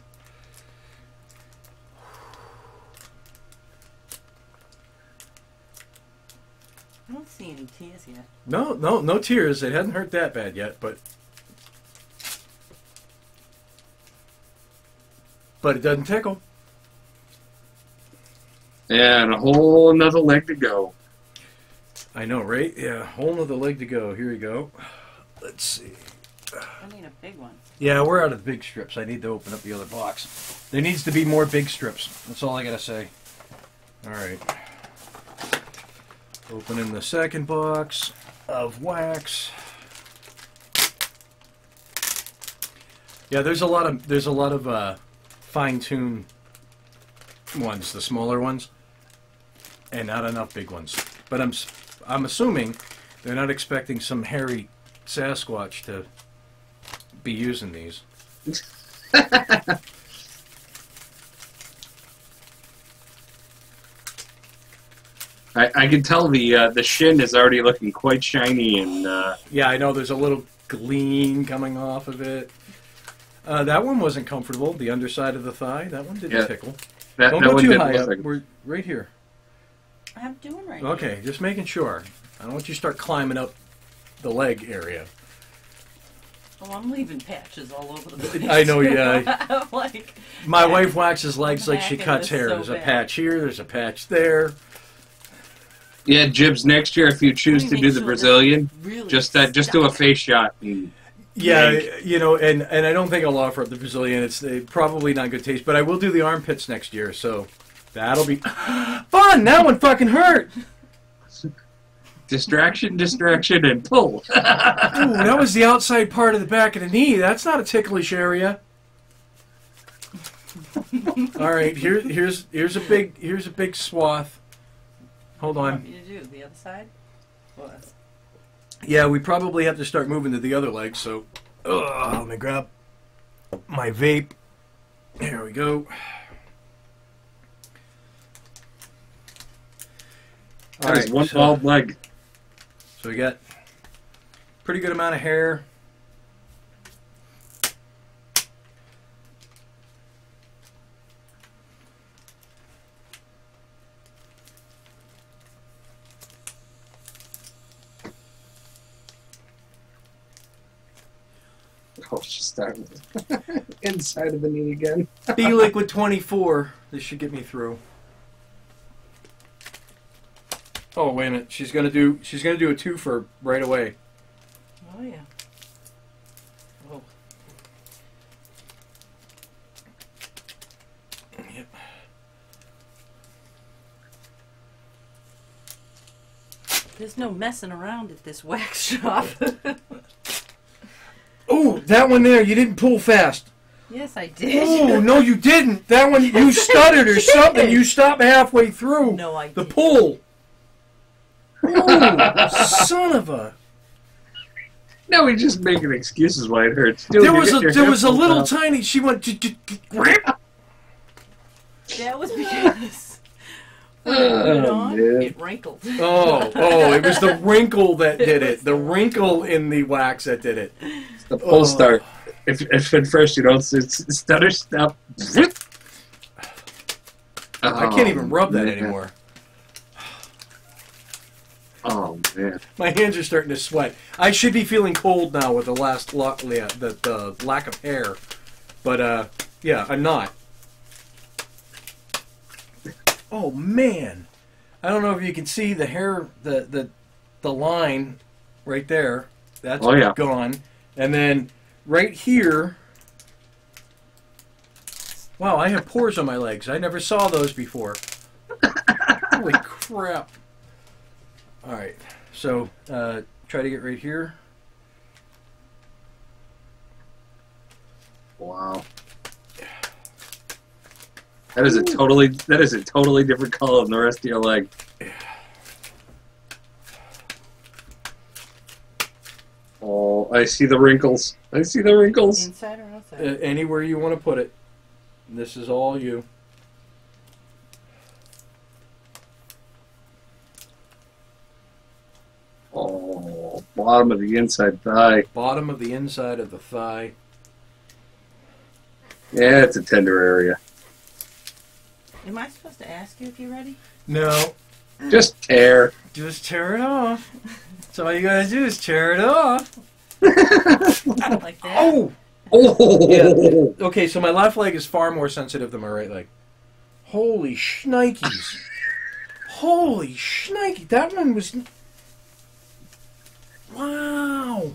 I don't see any tears yet. No, no, no tears. It hadn't hurt that bad yet, but but it doesn't tickle. Yeah, and a whole another leg to go. I know, right? Yeah, whole nother leg to go. Here we go. Let's see. I need a big one. Yeah, we're out of big strips. I need to open up the other box. There needs to be more big strips. That's all I gotta say. All right. Opening the second box of wax. Yeah, there's a lot of there's a lot of uh, fine-tuned ones, the smaller ones, and not enough big ones. But I'm s- I'm assuming they're not expecting some hairy Sasquatch to be using these. I, I can tell the uh, the shin is already looking quite shiny and uh, Yeah, I know there's a little gleam coming off of it. Uh, that one wasn't comfortable. The underside of the thigh, that one didn't Yeah. tickle. that, Don't that go one too didn't high look up. like- We're right here. I'm doing right now. Okay, just making sure. I don't want you to start climbing up the leg area. Oh, I'm leaving patches all over the place. I know, yeah. I'm like, My wife waxes legs like she Hacking cuts is hair. so There's a bad. patch here. There's a patch there. Yeah, Jibs. Next year, if you choose Let to me do make the sure Brazilian, this really just uh, just do a stuck. face shot. And Yeah, yank. you know, and, and I don't think I'll offer up the Brazilian. It's uh, probably not good taste, but I will do the armpits next year, so that'll be fun. That one fucking hurt. Distraction, distraction, and pull. Ooh, that was the outside part of the back of the knee. That's not a ticklish area. All right, here, here's here's a big here's a big swath. Hold What on. do you do? The other side? What? Yeah, we probably have to start moving to the other leg. So, ugh, let me grab my vape. There we go. All That is right, one so- bald leg. So we got pretty good amount of hair. Oh, she's starting inside of the knee again. B Liquid twenty-four. This should get me through. Oh wait a minute. She's gonna do. She's gonna do a twofer right away. Oh, yeah. Oh. Yep. There's no messing around at this wax shop. Oh, that one there. You didn't pull fast. Yes, I did. Oh no, you didn't. That one you stuttered or something. You stopped halfway through. No, I the didn't. pull. Oh, son of a. No, he's just making excuses why it hurts. Dude, There you was get a your there hip was a pulled little out. tiny. She went. j- j- j- That was because when I put it Oh, on, man. it wrinkled. Oh, oh! It was the wrinkle that did it. The wrinkle in the wax that did it. It's the pull Oh. start. If, if at first you don't s- s- stutter, stop. I can't even rub that Oh, man. anymore. Oh man. My hands are starting to sweat. I should be feeling cold now with the last lo- yeah, the, the lack of hair, but uh, yeah, I'm not. Oh man, I don't know if you can see the hair, the the the line right there. That's Oh, yeah. gone, and then right here. Wow, I have pores on my legs. I never saw those before. Holy crap! All right, so uh, try to get right here. Wow. That is a totally that is a totally different color than the rest of your leg. Oh, I see the wrinkles. I see the wrinkles. Inside or outside? Uh, anywhere you want to put it. This is all you. Oh, bottom of the inside thigh. Bottom of the inside of the thigh. Yeah, it's a tender area. Am I supposed to ask you if you're ready? No, Just tear. just tear it off. That's all you gotta do is tear it off. Like that? Oh! Oh, Yeah. Okay, so my left leg is far more sensitive than my right leg. Holy shnikes. Holy shnikes. That one was... Wow.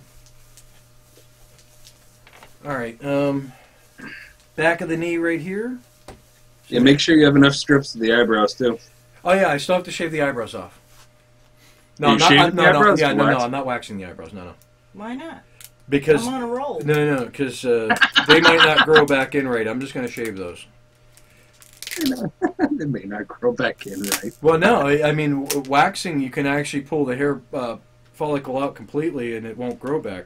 Alright, um... back of the knee right here. Yeah, make sure you have enough strips to the eyebrows too. Oh yeah, I still have to shave the eyebrows off. No, You I'm not, shaving I'm- the no, no, eyebrows yeah, to no, no, wax? I'm not waxing the eyebrows, no, no. Why not? Because... I'm on a roll. No, no, no, because uh, they might not grow back in right. I'm just going to shave those. They may not grow back in right. Well, no, I, I mean, w- waxing, you can actually pull the hair uh, follicle out completely and it won't grow back.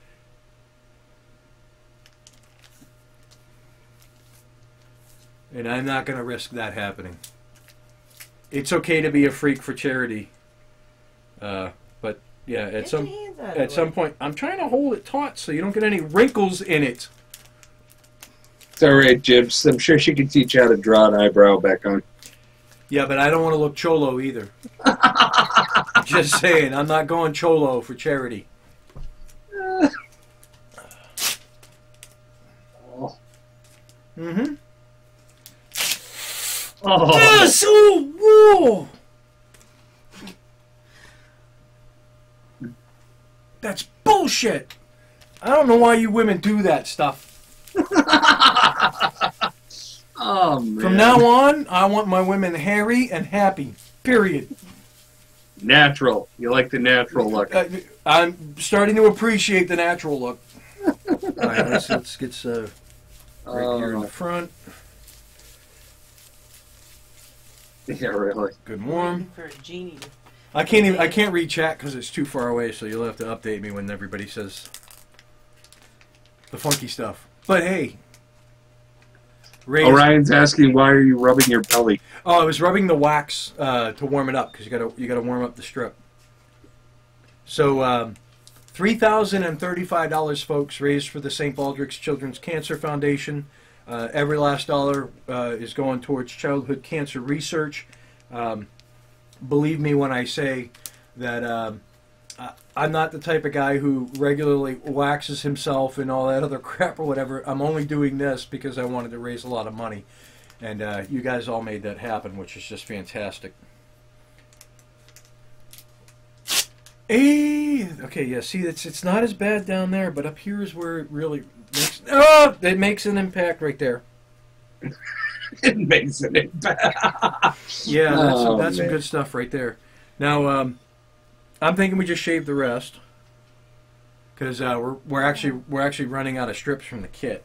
And I'm not going to risk that happening. It's okay to be a freak for charity. Uh, but, yeah, at Get some your hands out of at the some way. point, I'm trying to hold it taut so you don't get any wrinkles in it. It's all right, Jibs. I'm sure she can teach you how to draw an eyebrow back on. Yeah, but I don't want to look cholo either. Just saying, I'm not going cholo for charity. Mm-hmm. Oh, Yes! Oh, whoa! That's bullshit! I don't know why you women do that stuff. oh man. From now on, I want my women hairy and happy. Period. Natural. You like the natural look. Uh, I'm starting to appreciate the natural look. All right, let's, let's get uh, right here in the Oh, front. yeah, really. Good and warm. Waiting for a genie to... I can't even. I can't read chat because it's too far away. So you'll have to update me when everybody says the funky stuff. But hey, Ray is- Orion's asking, why are you rubbing your belly? oh, I was rubbing the wax uh, to warm it up because you got to you got to warm up the strip. So um, three thousand and thirty-five dollars, folks, raised for the Saint Baldrick's Children's Cancer Foundation. Uh, every last dollar uh, is going towards childhood cancer research. Um, believe me when I say that um, I, I'm not the type of guy who regularly waxes himself and all that other crap or whatever. I'm only doing this because I wanted to raise a lot of money. And uh, you guys all made that happen, which is just fantastic. Hey, okay, yeah. See, it's it's not as bad down there, but up here is where it really makes. Oh, it makes an impact right there. It makes an impact. Yeah, that's, Oh, some, that's some man. good stuff right there. Now, um, I'm thinking we just shave the rest because uh, we're we're actually we're actually running out of strips from the kit.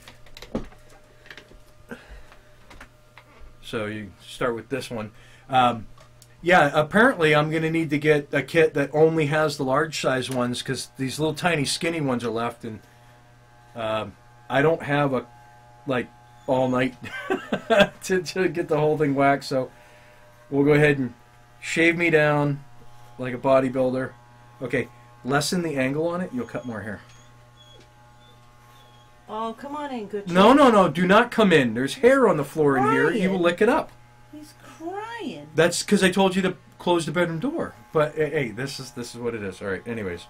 So you start with this one. Um, yeah, apparently I'm going to need to get a kit that only has the large size ones because these little tiny skinny ones are left, and um, I don't have a like all night to, to get the whole thing waxed. So we'll go ahead and shave me down like a bodybuilder. Okay, lessen the angle on it, you'll cut more hair. Oh, come on in, good No, no, no, do not come in. There's hair on the floor in here. You will Ryan. lick it up. He's crying. That's because I told you to close the bedroom door. But hey, hey, this is this is what it is. All right. Anyways,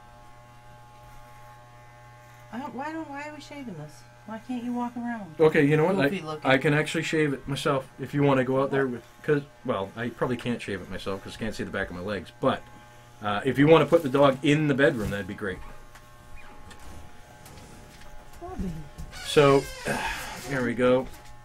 I don't, why don't? Why are we shaving this? Why can't you walk around? okay. You know what? Goofy I, looking. I can actually shave it myself if you want to go out there with. Because well, I probably can't shave it myself because I can't see the back of my legs. But uh, if you want to put the dog in the bedroom, that'd be great. Bobby. So here we go.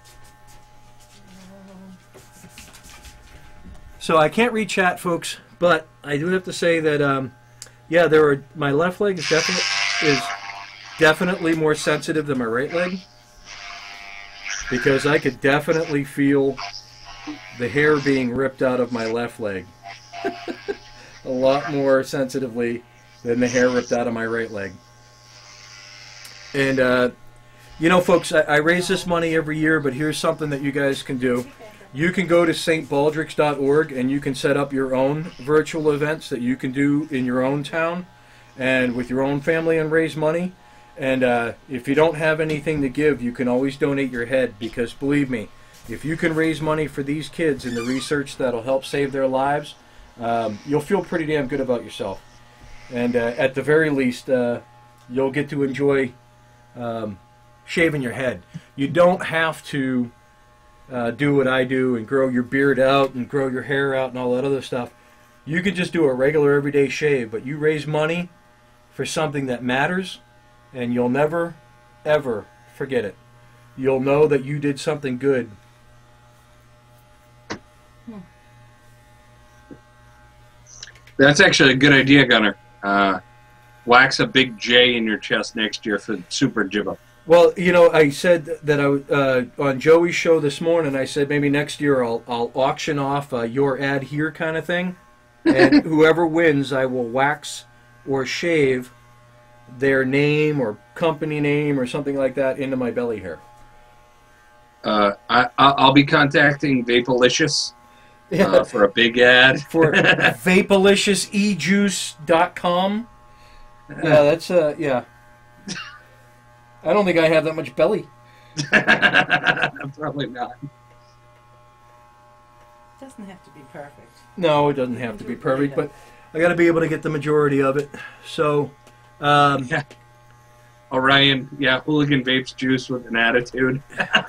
So I can't read chat, folks, but I do have to say that um, yeah, there are my left leg is definitely is definitely more sensitive than my right leg. because I could definitely feel the hair being ripped out of my left leg a lot more sensitively than the hair ripped out of my right leg. And, uh, you know, folks, I, I raise this money every year, but here's something that you guys can do. You can go to St Baldrick's dot org and you can set up your own virtual events that you can do in your own town and with your own family and raise money. And uh, if you don't have anything to give, you can always donate your head, because believe me, if you can raise money for these kids and the research that'll help save their lives, um, you'll feel pretty damn good about yourself. And uh, at the very least, uh, you'll get to enjoy um, shaving your head. You don't have to uh, do what I do and grow your beard out and grow your hair out and all that other stuff. You can just do a regular everyday shave, but you raise money for something that matters, and you'll never, ever forget it. You'll know that you did something good. That's actually a good idea, Gunner. Uh, wax a big J in your chest next year for Super Jibba. Well, you know, I said that I uh, on Joey's show this morning. I said maybe next year I'll I'll auction off uh, your ad here kind of thing, and whoever wins, I will wax or shave their name or company name or something like that into my belly hair. Uh, I, I- I'll be contacting Vapalicious Yeah. uh, for a big ad. For vapalicious e juice dot com. Yeah, that's uh yeah. I don't think I have that much belly. Probably not. Doesn't have to be perfect. No, it doesn't have to be perfect, but I got to be able to get the majority of it. So, um, Yeah. Orion, yeah, Hooligan Vapes Juice with an attitude.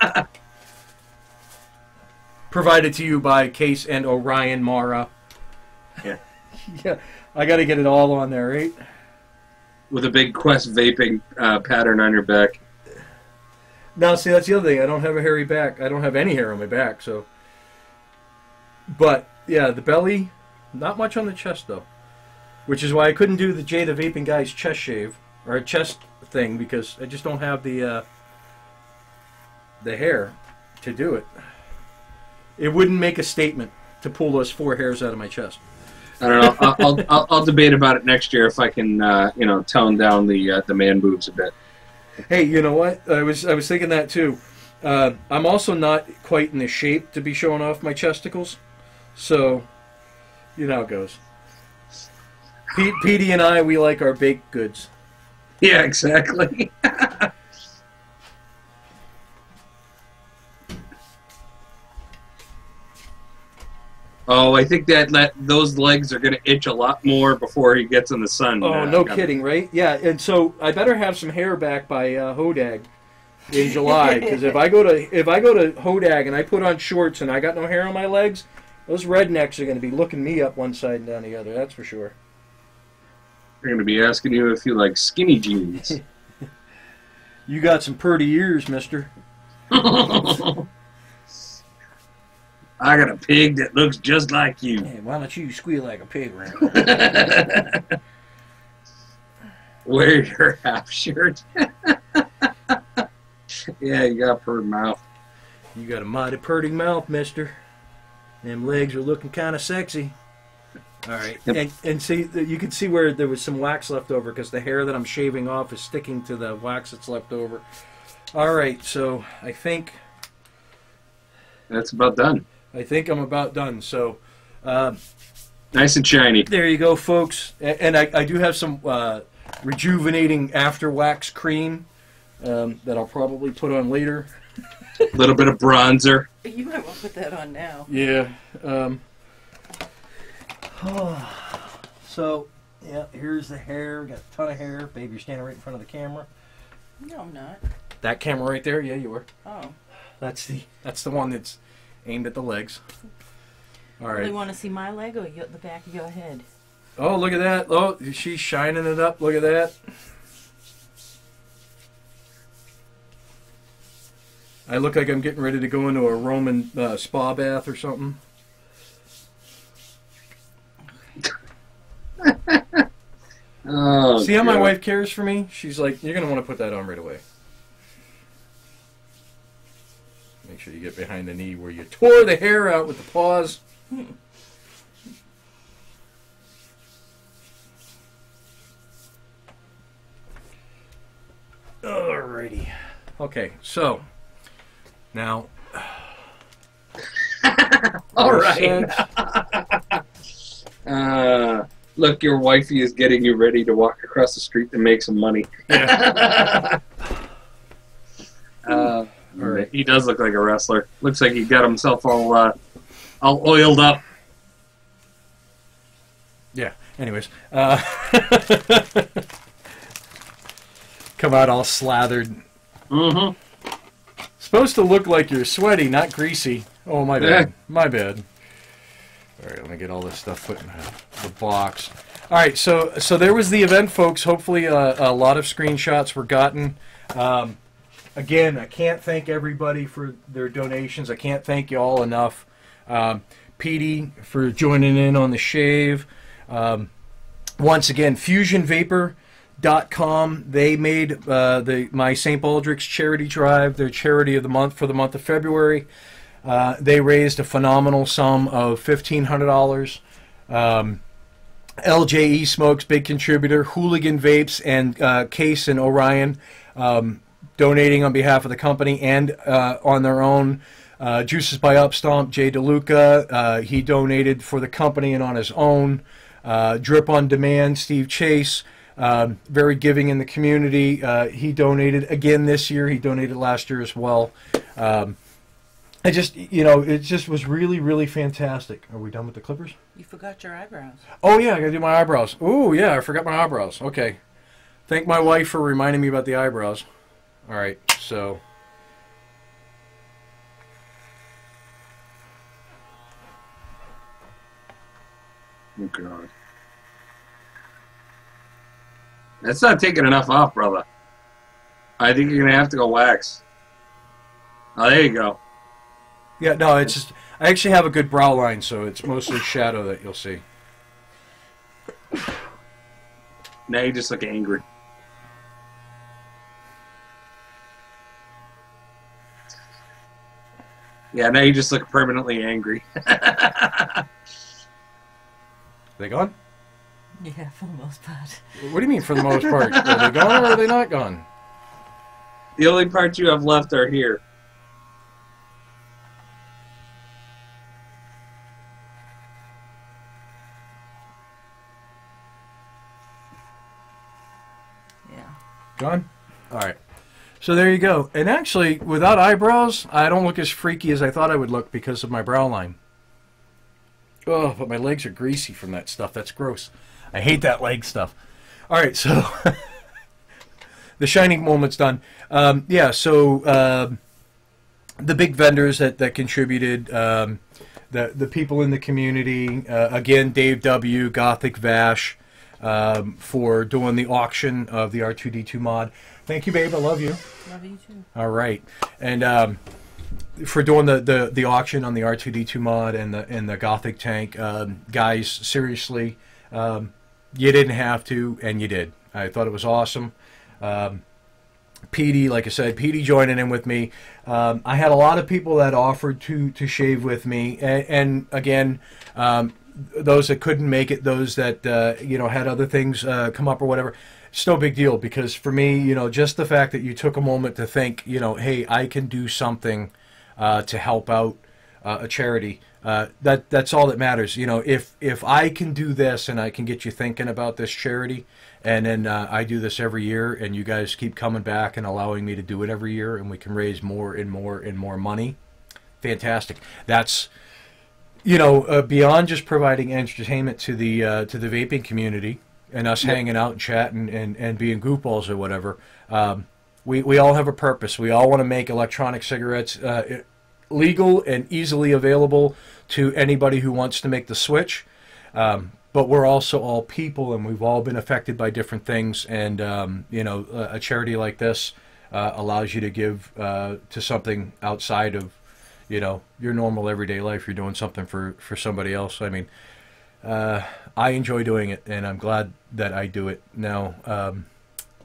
provided to you by Case and Orion Mara. Yeah. Yeah, I got to get it all on there, right? With a big Quest vaping uh, pattern on your back. Now, see, that's the other thing. I don't have a hairy back. I don't have any hair on my back, so. But, yeah, the belly, not much on the chest, though. Which is why I couldn't do the Jay the Vaping Guy's chest shave, or a chest thing, because I just don't have the, uh, the hair to do it. It wouldn't make a statement to pull those four hairs out of my chest. I don't know. I'll, I'll, I'll, I'll debate about it next year if I can, uh, you know, tone down the uh, the man boobs a bit. Hey, you know what? I was I was thinking that too. Uh, I'm also not quite in the shape to be showing off my chesticles, so you know how it goes. Pete, Petey and I, we like our baked goods. Yeah, exactly. Oh, I think that, that those legs are going to itch a lot more before he gets in the sun. Oh, uh, no Gunner. kidding, right? Yeah, and so I better have some hair back by uh, Hodag in July, because if I go to if I go to Hodag and I put on shorts and I got no hair on my legs, those rednecks are going to be looking me up one side and down the other. That's for sure. They're going to be asking you if you like skinny jeans. You got some pretty ears, mister. I got a pig that looks just like you. Hey, why don't you squeal like a pig around here? Wear your half shirt. Yeah, you got a purr mouth. You got a mighty purty mouth, mister. Them legs are looking kind of sexy. All right. Yep. And, and see, you can see where there was some wax left over because the hair that I'm shaving off is sticking to the wax that's left over. All right, so I think That's about done. I think I'm about done. So uh, Nice and shiny. there you go, folks. A- And I, I do have some uh, rejuvenating after wax cream um, that I'll probably put on later. A little bit of bronzer. You might want to put that on now. Yeah. Um, so, yeah, here's the hair. We got a ton of hair. Babe, you're standing right in front of the camera. No, I'm not. That camera right there? Yeah, you were. Oh. That's the that's the one that's aimed at the legs. All Really right. want to see my leg or you, the back of your head? Oh, look at that. Oh, she's shining it up. Look at that. I look like I'm getting ready to go into a Roman uh, spa bath or something. Oh, See how my God. wife cares for me? She's like, you're going to want to put that on right away. Make sure you get behind the knee where you tore the hair out with the paws. Alrighty. Okay, so now. All right. uh, look, your wifey is getting you ready to walk across the street to make some money. Yeah. uh, All right. He does look like a wrestler. Looks like he got himself all uh, all oiled up. Yeah. Anyways, uh, come out all slathered. Mm-hmm. Supposed to look like you're sweaty, not greasy. Oh, my bad. My bad. All right, let me get all this stuff put in the box. All right, so so there was the event, folks. Hopefully, uh, a lot of screenshots were gotten. Um, again, I can't thank everybody for their donations. I can't thank you all enough. Um, Petey for joining in on the shave. Um, once again, fusion vapor dot com. They made uh, the my Saint Baldrick's charity drive their charity of the month for the month of February. Uh, they raised a phenomenal sum of fifteen hundred dollars. Um, L J E Smokes, big contributor. Hooligan Vapes and uh, Case and Orion um, donating on behalf of the company and uh, on their own. Uh, Juices by Upstomp, Jay DeLuca, uh, he donated for the company and on his own. Uh, Drip on Demand, Steve Chase, um, very giving in the community. Uh, he donated again this year. He donated last year as well. Um, I just, you know, it just was really, really fantastic. Are we done with the clippers? You forgot your eyebrows. Oh, yeah, I gotta do my eyebrows. Ooh, yeah, I forgot my eyebrows. Okay. Thank my wife for reminding me about the eyebrows. All right, so. Oh, God. That's not taking enough off, brother. I think you're going to have to go wax. Oh, there you go. Yeah, no, it's just, I actually have a good brow line, so it's mostly shadow that you'll see. Now you just look angry. Yeah, now you just look permanently angry. They gone? Yeah, for the most part. What do you mean, for the most part? Are they gone or are they not gone? The only parts you have left are here. Yeah. Gone? All right. So there you go. And actually, without eyebrows, I don't look as freaky as I thought I would look because of my brow line. Oh, but my legs are greasy from that stuff. That's gross. I hate that leg stuff. All right, so the shining moment's done. Um, yeah, so uh, the big vendors that, that contributed, um, the, the people in the community, uh, again, Dave W., Gothic Vash, um, for doing the auction of the R two D two mod. Thank you, babe. I love you. Love you too. All right. And um, for doing the, the, the auction on the R two D two mod and the and the Gothic tank, um, guys, seriously, um, you didn't have to, and you did. I thought it was awesome. Um, Petey, like I said, Petey joining in with me. Um, I had a lot of people that offered to to shave with me, and, and again, um, those that couldn't make it, those that uh, you know had other things uh, come up or whatever. It's no big deal, because for me, you know, just the fact that you took a moment to think, you know, hey, I can do something uh, to help out uh, a charity. Uh, that that's all that matters. You know, if if I can do this and I can get you thinking about this charity, and then uh, I do this every year, and you guys keep coming back and allowing me to do it every year, and we can raise more and more and more money, fantastic. That's, you know, uh, beyond just providing entertainment to the uh, to the vaping community and us Yep. hanging out and chatting and, and being goofballs or whatever. Um, we we all have a purpose. We all want to make electronic cigarettes uh, legal and easily available to anybody who wants to make the switch. Um, but we're also all people, and we've all been affected by different things. And um, you know, a, a charity like this uh, allows you to give uh, to something outside of, you know, your normal everyday life. You're doing something for for somebody else. I mean, uh, I enjoy doing it, and I'm glad that I do it now. Um,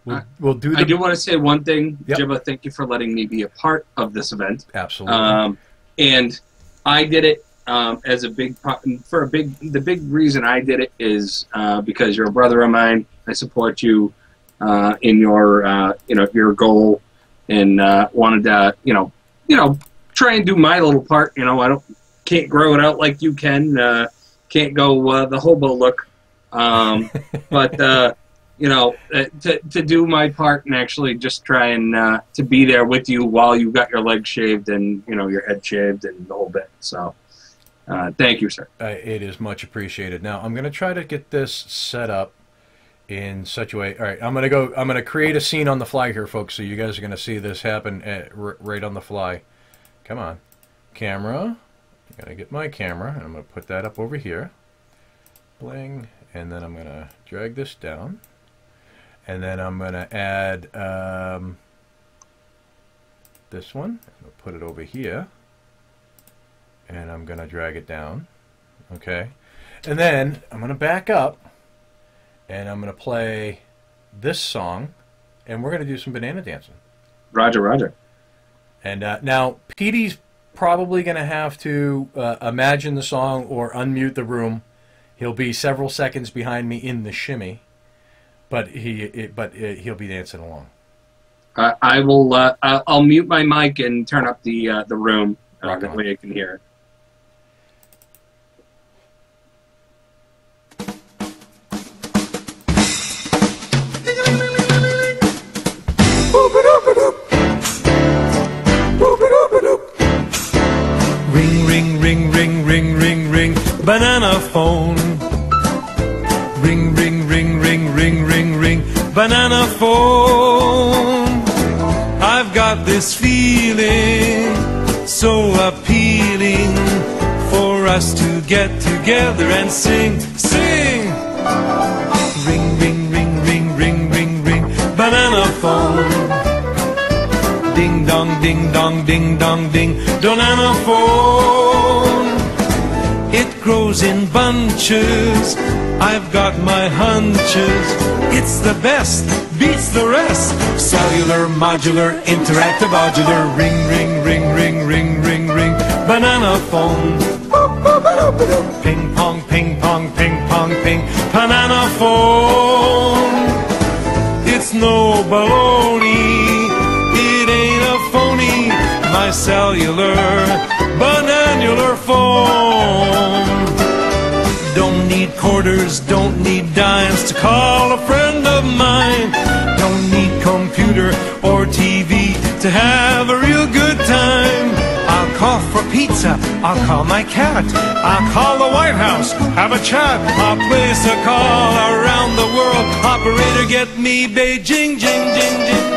we'll, we'll do. The, I do want to say one thing, Yep. Jibba. Thank you for letting me be a part of this event. Absolutely. Um, and I did it um, as a big pro- for a big. The big reason I did it is uh, because you're a brother of mine. I support you uh, in your uh, you know your goal, and uh, wanted to you know you know try and do my little part. You know I don't can't grow it out like you can. Uh, can't go uh, the hobo look, um, but. Uh, You know, uh, to to do my part and actually just try and uh, to be there with you while you got your legs shaved and you know your head shaved and the whole bit. So, uh, thank you, sir. Uh, it is much appreciated. Now I'm going to try to get this set up in such a way. All right, I'm going to go. I'm going to create a scene on the fly here, folks. So you guys are going to see this happen at, r right on the fly. Come on, camera. I'm going to get my camera and I'm going to put that up over here. Bling, and then I'm going to drag this down. And then I'm going to add um, this one. I'll put it over here. And I'm going to drag it down. Okay. And then I'm going to back up. And I'm going to play this song. And we're going to do some banana dancing. Roger, Roger. And uh, now, Petey's probably going to have to uh, imagine the song or unmute the room. He'll be several seconds behind me in the shimmy. But he, it, but it, he'll be dancing along. Uh, I will. Uh, I'll I'll mute my mic and turn up the uh, the room. Uh, Rock that on. way I can hear it. Ring, ring, ring, ring, ring, ring, ring, banana phone. Ring, ring, ring, ring, ring, ring, ring, banana phone. I've got this feeling so appealing for us to get together and sing, sing. Ring, ring, ring, ring, ring, ring, ring, banana phone. Ding dong, ding dong, ding dong, ding, banana phone. It grows in bunches. I've got my hunches. It's the best, beats the rest. Cellular, modular, interactive, modular. Ring, ring, ring, ring, ring, ring, ring, banana phone. Ping pong, ping pong, ping pong, ping, banana phone. It's no baloney. It ain't a phony. My cellular, bananular phone. Don't need quarters, don't need dimes to call a friend of mine. Don't need computer or T V to have a real good time. I'll call for pizza, I'll call my cat, I'll call the White House, have a chat. I'll place a call around the world. Operator, get me Beijing, jing, jing, jing.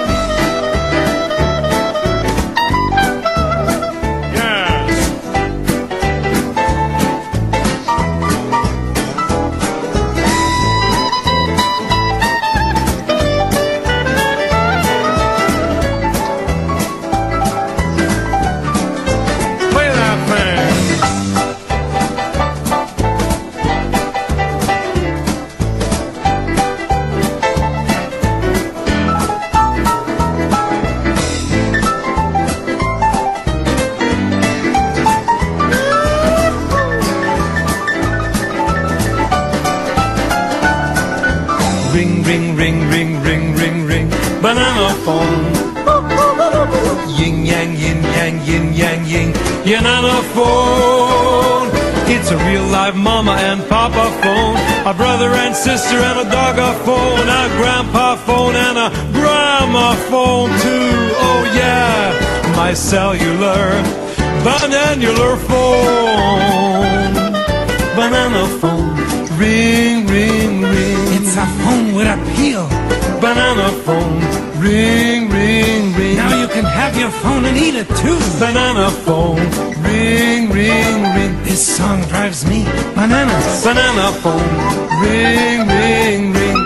Ring, ring, ring, ring, ring, ring, ring, banana phone. Yin yang, yin yang, yin yang, yin, yanana phone. It's a real live mama and papa phone, a brother and sister and a dog a phone, a grandpa phone and a grandma phone too. Oh yeah, my cellular, bananular phone, banana phone. Ring, ring, ring. It's a phone with appeal. Banana phone. Ring, ring, ring. Now you can have your phone and eat it too. Banana phone. Ring, ring, ring. This song drives me bananas. Banana phone. Ring, ring, ring.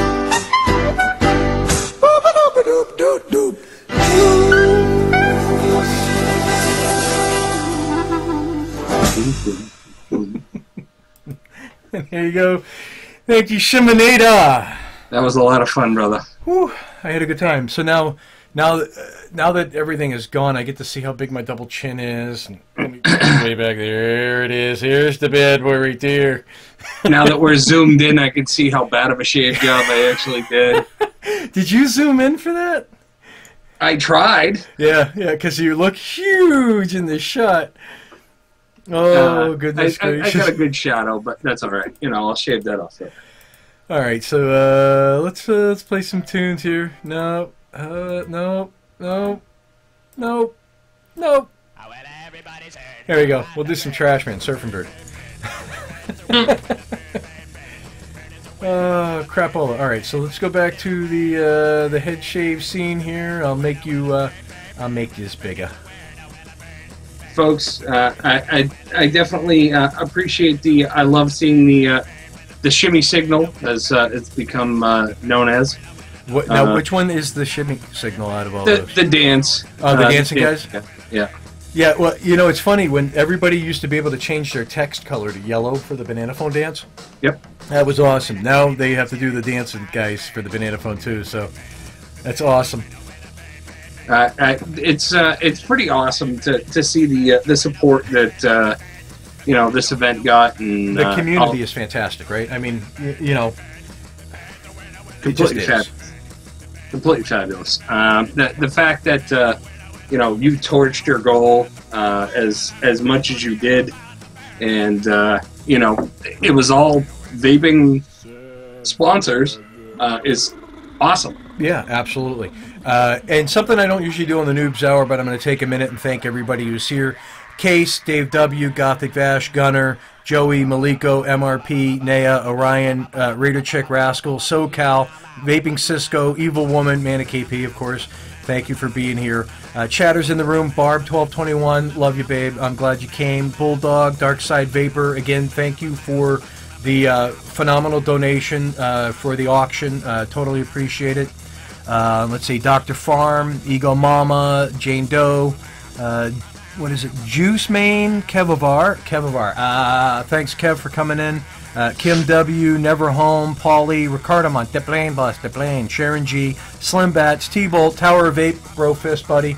Boop-a-doop-a-doop-doop-doop. There you go. Thank you, Shimonada. That was a lot of fun, brother. Whew. I had a good time. So now, now, uh, now that everything is gone, I get to see how big my double chin is. And let me put it way back there. It is. Here's the bad boy right there. Now that we're zoomed in, I can see how bad of a shave job I actually did. Did you zoom in for that? I tried. Yeah, yeah, because you look huge in the shot. Oh, Uh, goodness I, I, I gracious. got a good shadow, but that's all right. You know, I'll shave that off. All right, so uh, let's uh, let's play some tunes here. No, uh, no, no, no, no. There we go. We'll do some Trashman, Surfing Bird. uh, crapola. All right, so let's go back to the uh, the head shave scene here. I'll make you. Uh, I'll make this bigger. Folks, uh, I, I I definitely uh, appreciate the. I love seeing the uh, the shimmy signal, as uh, it's become uh, known as. What, now, Uh, which one is the shimmy signal out of all The those? the dance. Oh, the Uh, dancing guys? Yeah. yeah. Yeah, well, you know, it's funny when everybody used to be able to change their text color to yellow for the banana phone dance. Yep. That was awesome. Now they have to do the dancing guys for the banana phone too, so that's awesome. Uh, I, it's uh, it's pretty awesome to, to see the uh, the support that uh, you know this event got, and The uh, community all- is fantastic, right? I mean, you, you know, it just completely is. fabulous. Completely fabulous. Um, the the fact that uh, you know you torched your goal uh, as as much as you did, and uh, you know it was all vaping sponsors uh, is awesome. Yeah, absolutely. Uh, and something I don't usually do on the Noobs Hour, but I'm going to take a minute and thank everybody who's here. Case, Dave W., Gothic Vash, Gunner, Joey, Maliko, M R P, Naya, Orion, uh, Raider Chick, Rascal, SoCal, Vaping Cisco, Evil Woman, Mana K P, of course. Thank you for being here. Uh, Chatters in the room, Barb twelve twenty-one, love you, babe. I'm glad you came. Bulldog, Darkside Vapor, again, thank you for the uh, phenomenal donation uh, for the auction. Uh, totally appreciate it. Uh, let's see, Doctor Farm, Ego Mama, Jane Doe, uh, what is it, Juice Main, Kevavar, Kevavar. Uh, thanks, Kev, for coming in. Uh, Kim W, Never Home, Paulie, Ricardo Monteplain, Boss Deplain, Sharon G, Slim Bats, T-Bolt, Tower of Vape, Bro Fist Buddy.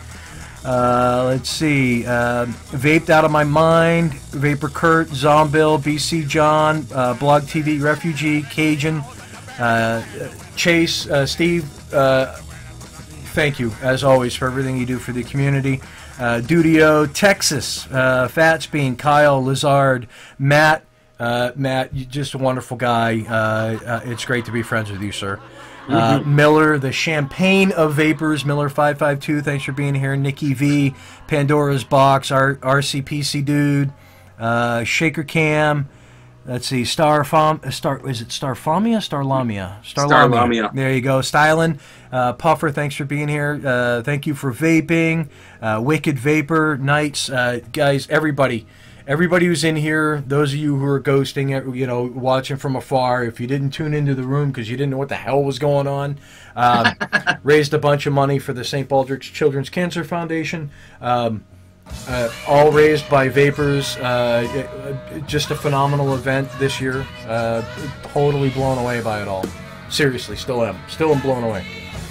Uh, let's see, uh, Vaped Out of My Mind, Vapor Kurt, Zombill, B C John, uh, Blog T V Refugee, Cajun, uh, Chase, uh, Steve, uh, thank you, as always, for everything you do for the community. Uh, Dudio, Texas, uh, Fats Bean, Kyle, Lizard, Matt, uh, Matt, you're just a wonderful guy. Uh, uh, it's great to be friends with you, sir. Uh, Miller, the Champagne of Vapors, Miller five five two, thanks for being here. Nikki V, Pandora's Box, R- RCPC Dude, uh, Shaker Cam, let's see, Star Fom, uh, Star, is it Starfamia? Starlamia? Starlamia. There you go. Stylin, uh, Puffer, thanks for being here. Uh, thank you for vaping. Uh, Wicked Vapor, Knights, uh, guys, everybody. Everybody who's in here, those of you who are ghosting, you know, watching from afar, if you didn't tune into the room because you didn't know what the hell was going on, um, raised a bunch of money for the Saint Baldrick's Children's Cancer Foundation, um, uh, all raised by Vapors. Uh, it- it- just a phenomenal event this year. Uh, totally blown away by it all. Seriously, still am. Still am blown away.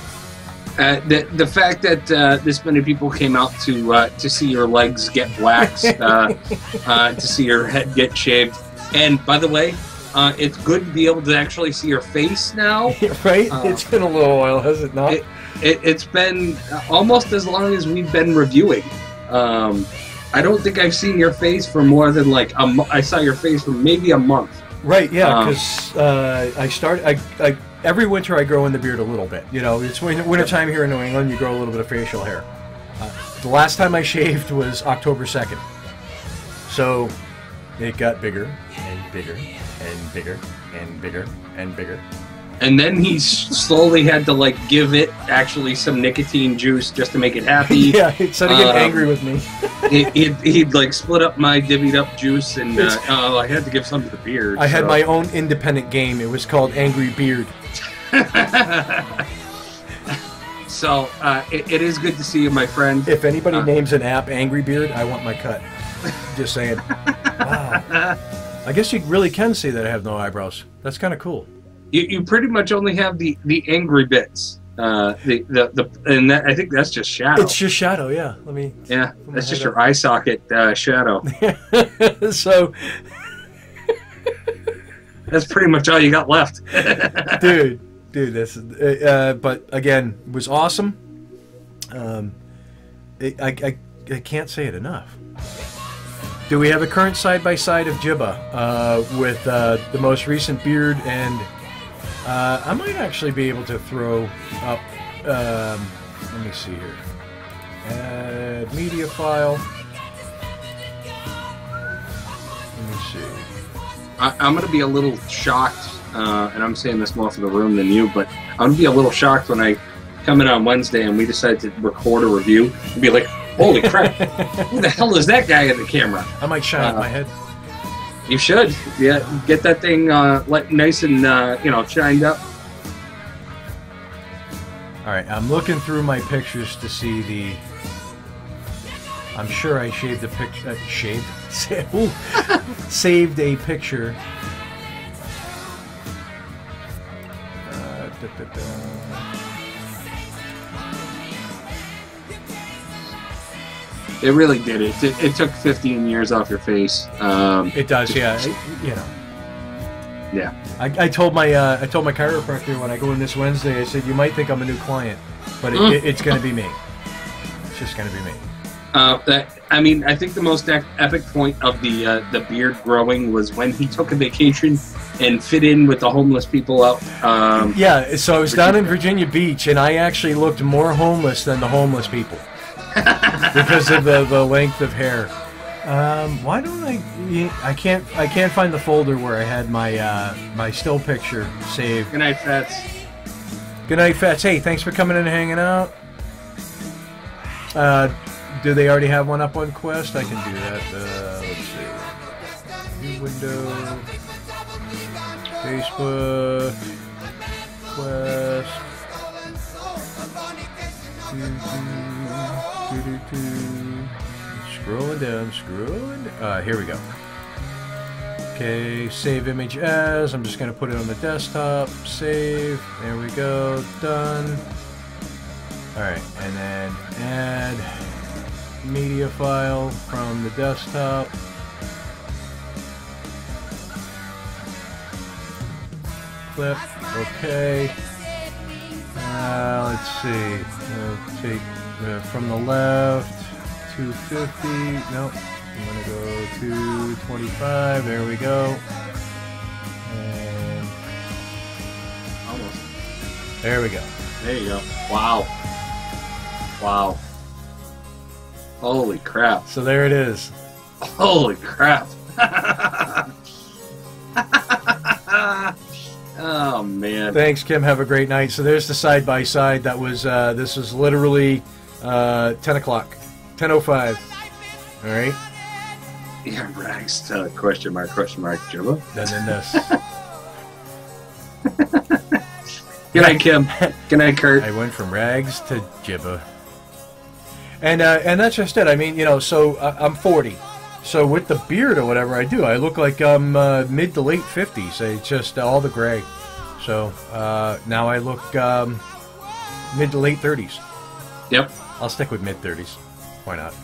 Uh, the the fact that uh, this many people came out to uh, to see your legs get waxed, uh, uh, to see your head get shaved, and by the way, uh, it's good to be able to actually see your face now. Right? Uh, It's been a little while, has it not? It, it, it's been almost as long as we've been reviewing. Um, I don't think I've seen your face for more than like a mo- I saw your face for maybe a month. Right, yeah, Um, because uh, I start, I, I, every winter I grow in the beard a little bit. You know, it's winter, winter time here in New England, you grow a little bit of facial hair. Uh, the last time I shaved was October second. So it got bigger and bigger and bigger and bigger and bigger. And then he s- slowly had to like give it actually some nicotine juice just to make it happy. Yeah, instead of getting Um, angry with me. he, he'd, he'd like split up my divvied up juice, and uh, oh, I had to give some to the beard. I had so. my own independent game. It was called Angry Beard. So uh, it, it is good to see you, my friend. If anybody Uh. names an app Angry Beard, I want my cut. Just saying. Wow. I guess you really can say that I have no eyebrows. That's kind of cool. You, you pretty much only have the, the angry bits. Uh, the, the the and that, I think that's just shadow. It's just shadow, yeah. Let me. yeah, my that's just head your eye socket uh, shadow. So, That's pretty much all you got left. dude, dude, this. is- Uh, but again, it was awesome. Um, it, I, I I can't say it enough. Do we have a current side by side of Jibba uh, with uh, the most recent beard and? Uh, I might actually be able to throw up, um, let me see here, add media file, let me see. I, I'm going to be a little shocked, uh, and I'm saying this more for the room than you, but I'm going to be a little shocked when I come in on Wednesday and we decide to record a review and be like, holy crap, who the hell is that guy in the camera? I might shine Uh, my head. You should. Yeah, get that thing uh, like nice and, uh, you know, shined up. All right, I'm looking through my pictures to see the, I'm sure I shaved a picture, uh, shaved? Ooh. Saved a picture. Uh, da, da, da. It really did. It, it, it took fifteen years off your face. Um, It does, yeah. It- you know, yeah. I, I told my uh, I told my chiropractor when I go in this Wednesday. I said you might think I'm a new client, but it, Mm. it, it's going to be me. It's just going to be me. Uh, that I mean, I think the most ec- epic point of the uh, the beard growing was when he took a vacation and fit in with the homeless people out. Um, Yeah, so I was down in Virginia Beach, and I actually looked more homeless than the homeless people because of the, the length of hair. Um, why don't I? I can't. I can't find the folder where I had my uh, my still picture saved. Good night, Fats. Good night, Fats. Hey, thanks for coming in and hanging out. Uh, do they already have one up on Quest? I can do that. Uh, let's see. New window. Facebook. Quest. Do, do, do, do, do. Scrolling down, scrolling down. Uh, here we go. Okay, save image as. I'm just going to put it on the desktop. Save. There we go. Done. Alright, and then add media file from the desktop. Clip. Okay. Uh, let's see. Uh, take uh, from the left. two fifty. Nope. I'm going to go two twenty-five. There we go. And Almost. there we go. There you go. Wow. Wow. Holy crap. So there it is. Holy crap. Oh, man. Thanks, Kim. Have a great night. So there's the side by side. That was uh, this was literally uh, ten o'clock, ten oh five. All right. Yeah, rags to question mark, question mark, Jibba. Then then this. Good night, Kim. Good night, Kurt. I went from rags to Jibba. And uh, and that's just it. I mean, you know, so uh, I'm forty. So with the beard or whatever I do, I look like I'm uh, mid to late fifties. It's just all the gray. So uh, now I look um, mid to late thirties. Yep. I'll stick with mid thirties. Why not?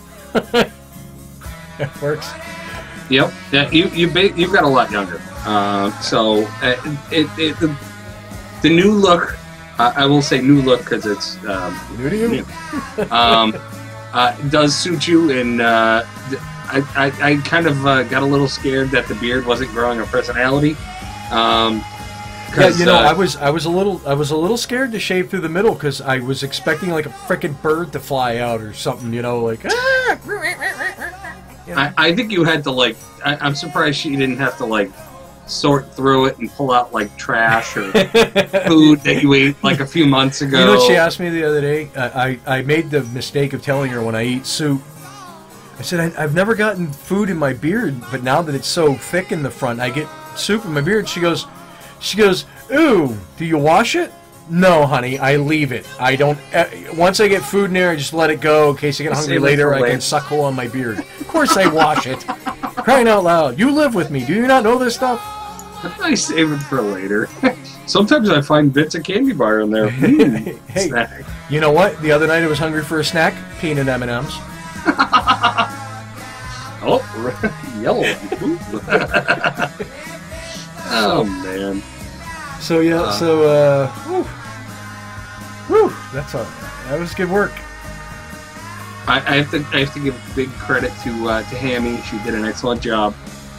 It works. Yep. Yeah, you you ba- you've got a lot younger. Uh, so uh, it, it the, the new look. Uh, I will say new look because it's um, New to you? new. Um, uh, does suit you, and uh, I, I I kind of uh, got a little scared that the beard wasn't growing a personality. Um, Yeah, 'cause, you know, uh, I was I was a little I was a little scared to shave through the middle because I was expecting like a freaking bird to fly out or something. You know, like. "Ah!" You know? I, I think you had to like. I, I'm surprised she didn't have to like sort through it and pull out like trash or food that you ate like a few months ago. You know what she asked me the other day? I, I, I made the mistake of telling her when I eat soup. I said, I, I've never gotten food in my beard, but now that it's so thick in the front, I get soup in my beard. She goes, she goes, ooh, do you wash it? No, honey, I leave it. I don't. Uh, once I get food in there, I just let it go in case I get hungry Save it later. for I later. can suck hole on my beard. Of course, I wash it. Crying out loud! You live with me. Do you not know this stuff? I save it for later. Sometimes I find bits of candy bar in there. Mm, Hey, snack. you know what? The other night I was hungry for a snack. Peanut M and M's. Oh, yellow. Oh man. So yeah, Uh. so uh, whew, whew, that's all. That was good work. I, I have to I have to give big credit to uh, to Hammy. She did an excellent job.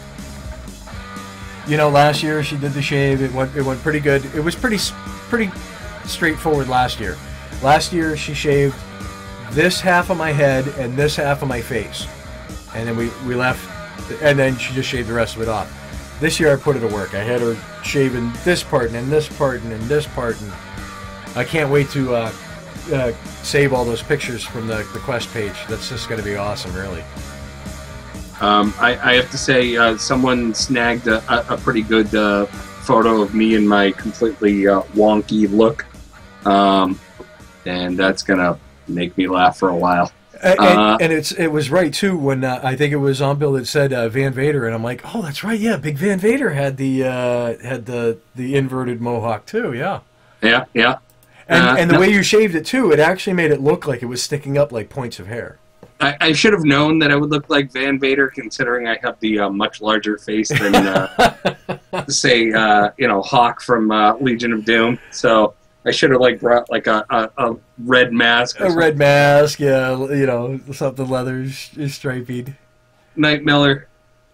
You know, last year she did the shave. It went it went pretty good. It was pretty s- pretty straightforward last year. Last year she shaved this half of my head and this half of my face, and then we we left, and then she just shaved the rest of it off. This year I put her to work. I had her shaving this part and then this part and then this part, and I can't wait to uh, uh, save all those pictures from the, the Quest page. That's just going to be awesome, really. Um, I, I have to say, uh, someone snagged a, a, a pretty good uh, photo of me in my completely uh, wonky look, um, and that's gonna make me laugh for a while. And, Uh, and it's it was right too when uh, I think it was on Bill that said uh, Van Vader, and I'm like, oh, that's right, yeah, Big Van Vader had the uh, had the the inverted mohawk too, yeah. Yeah, yeah. And Uh, and the no- way you shaved it too, it actually made it look like it was sticking up like points of hair. I, I should have known that I would look like Van Vader, considering I have the uh, much larger face than, uh, say, uh, you know, Hawk from uh, Legion of Doom. So I should have like brought like a, a, a red mask. or A something. red mask, yeah, you know, something leather stripied. Night Miller.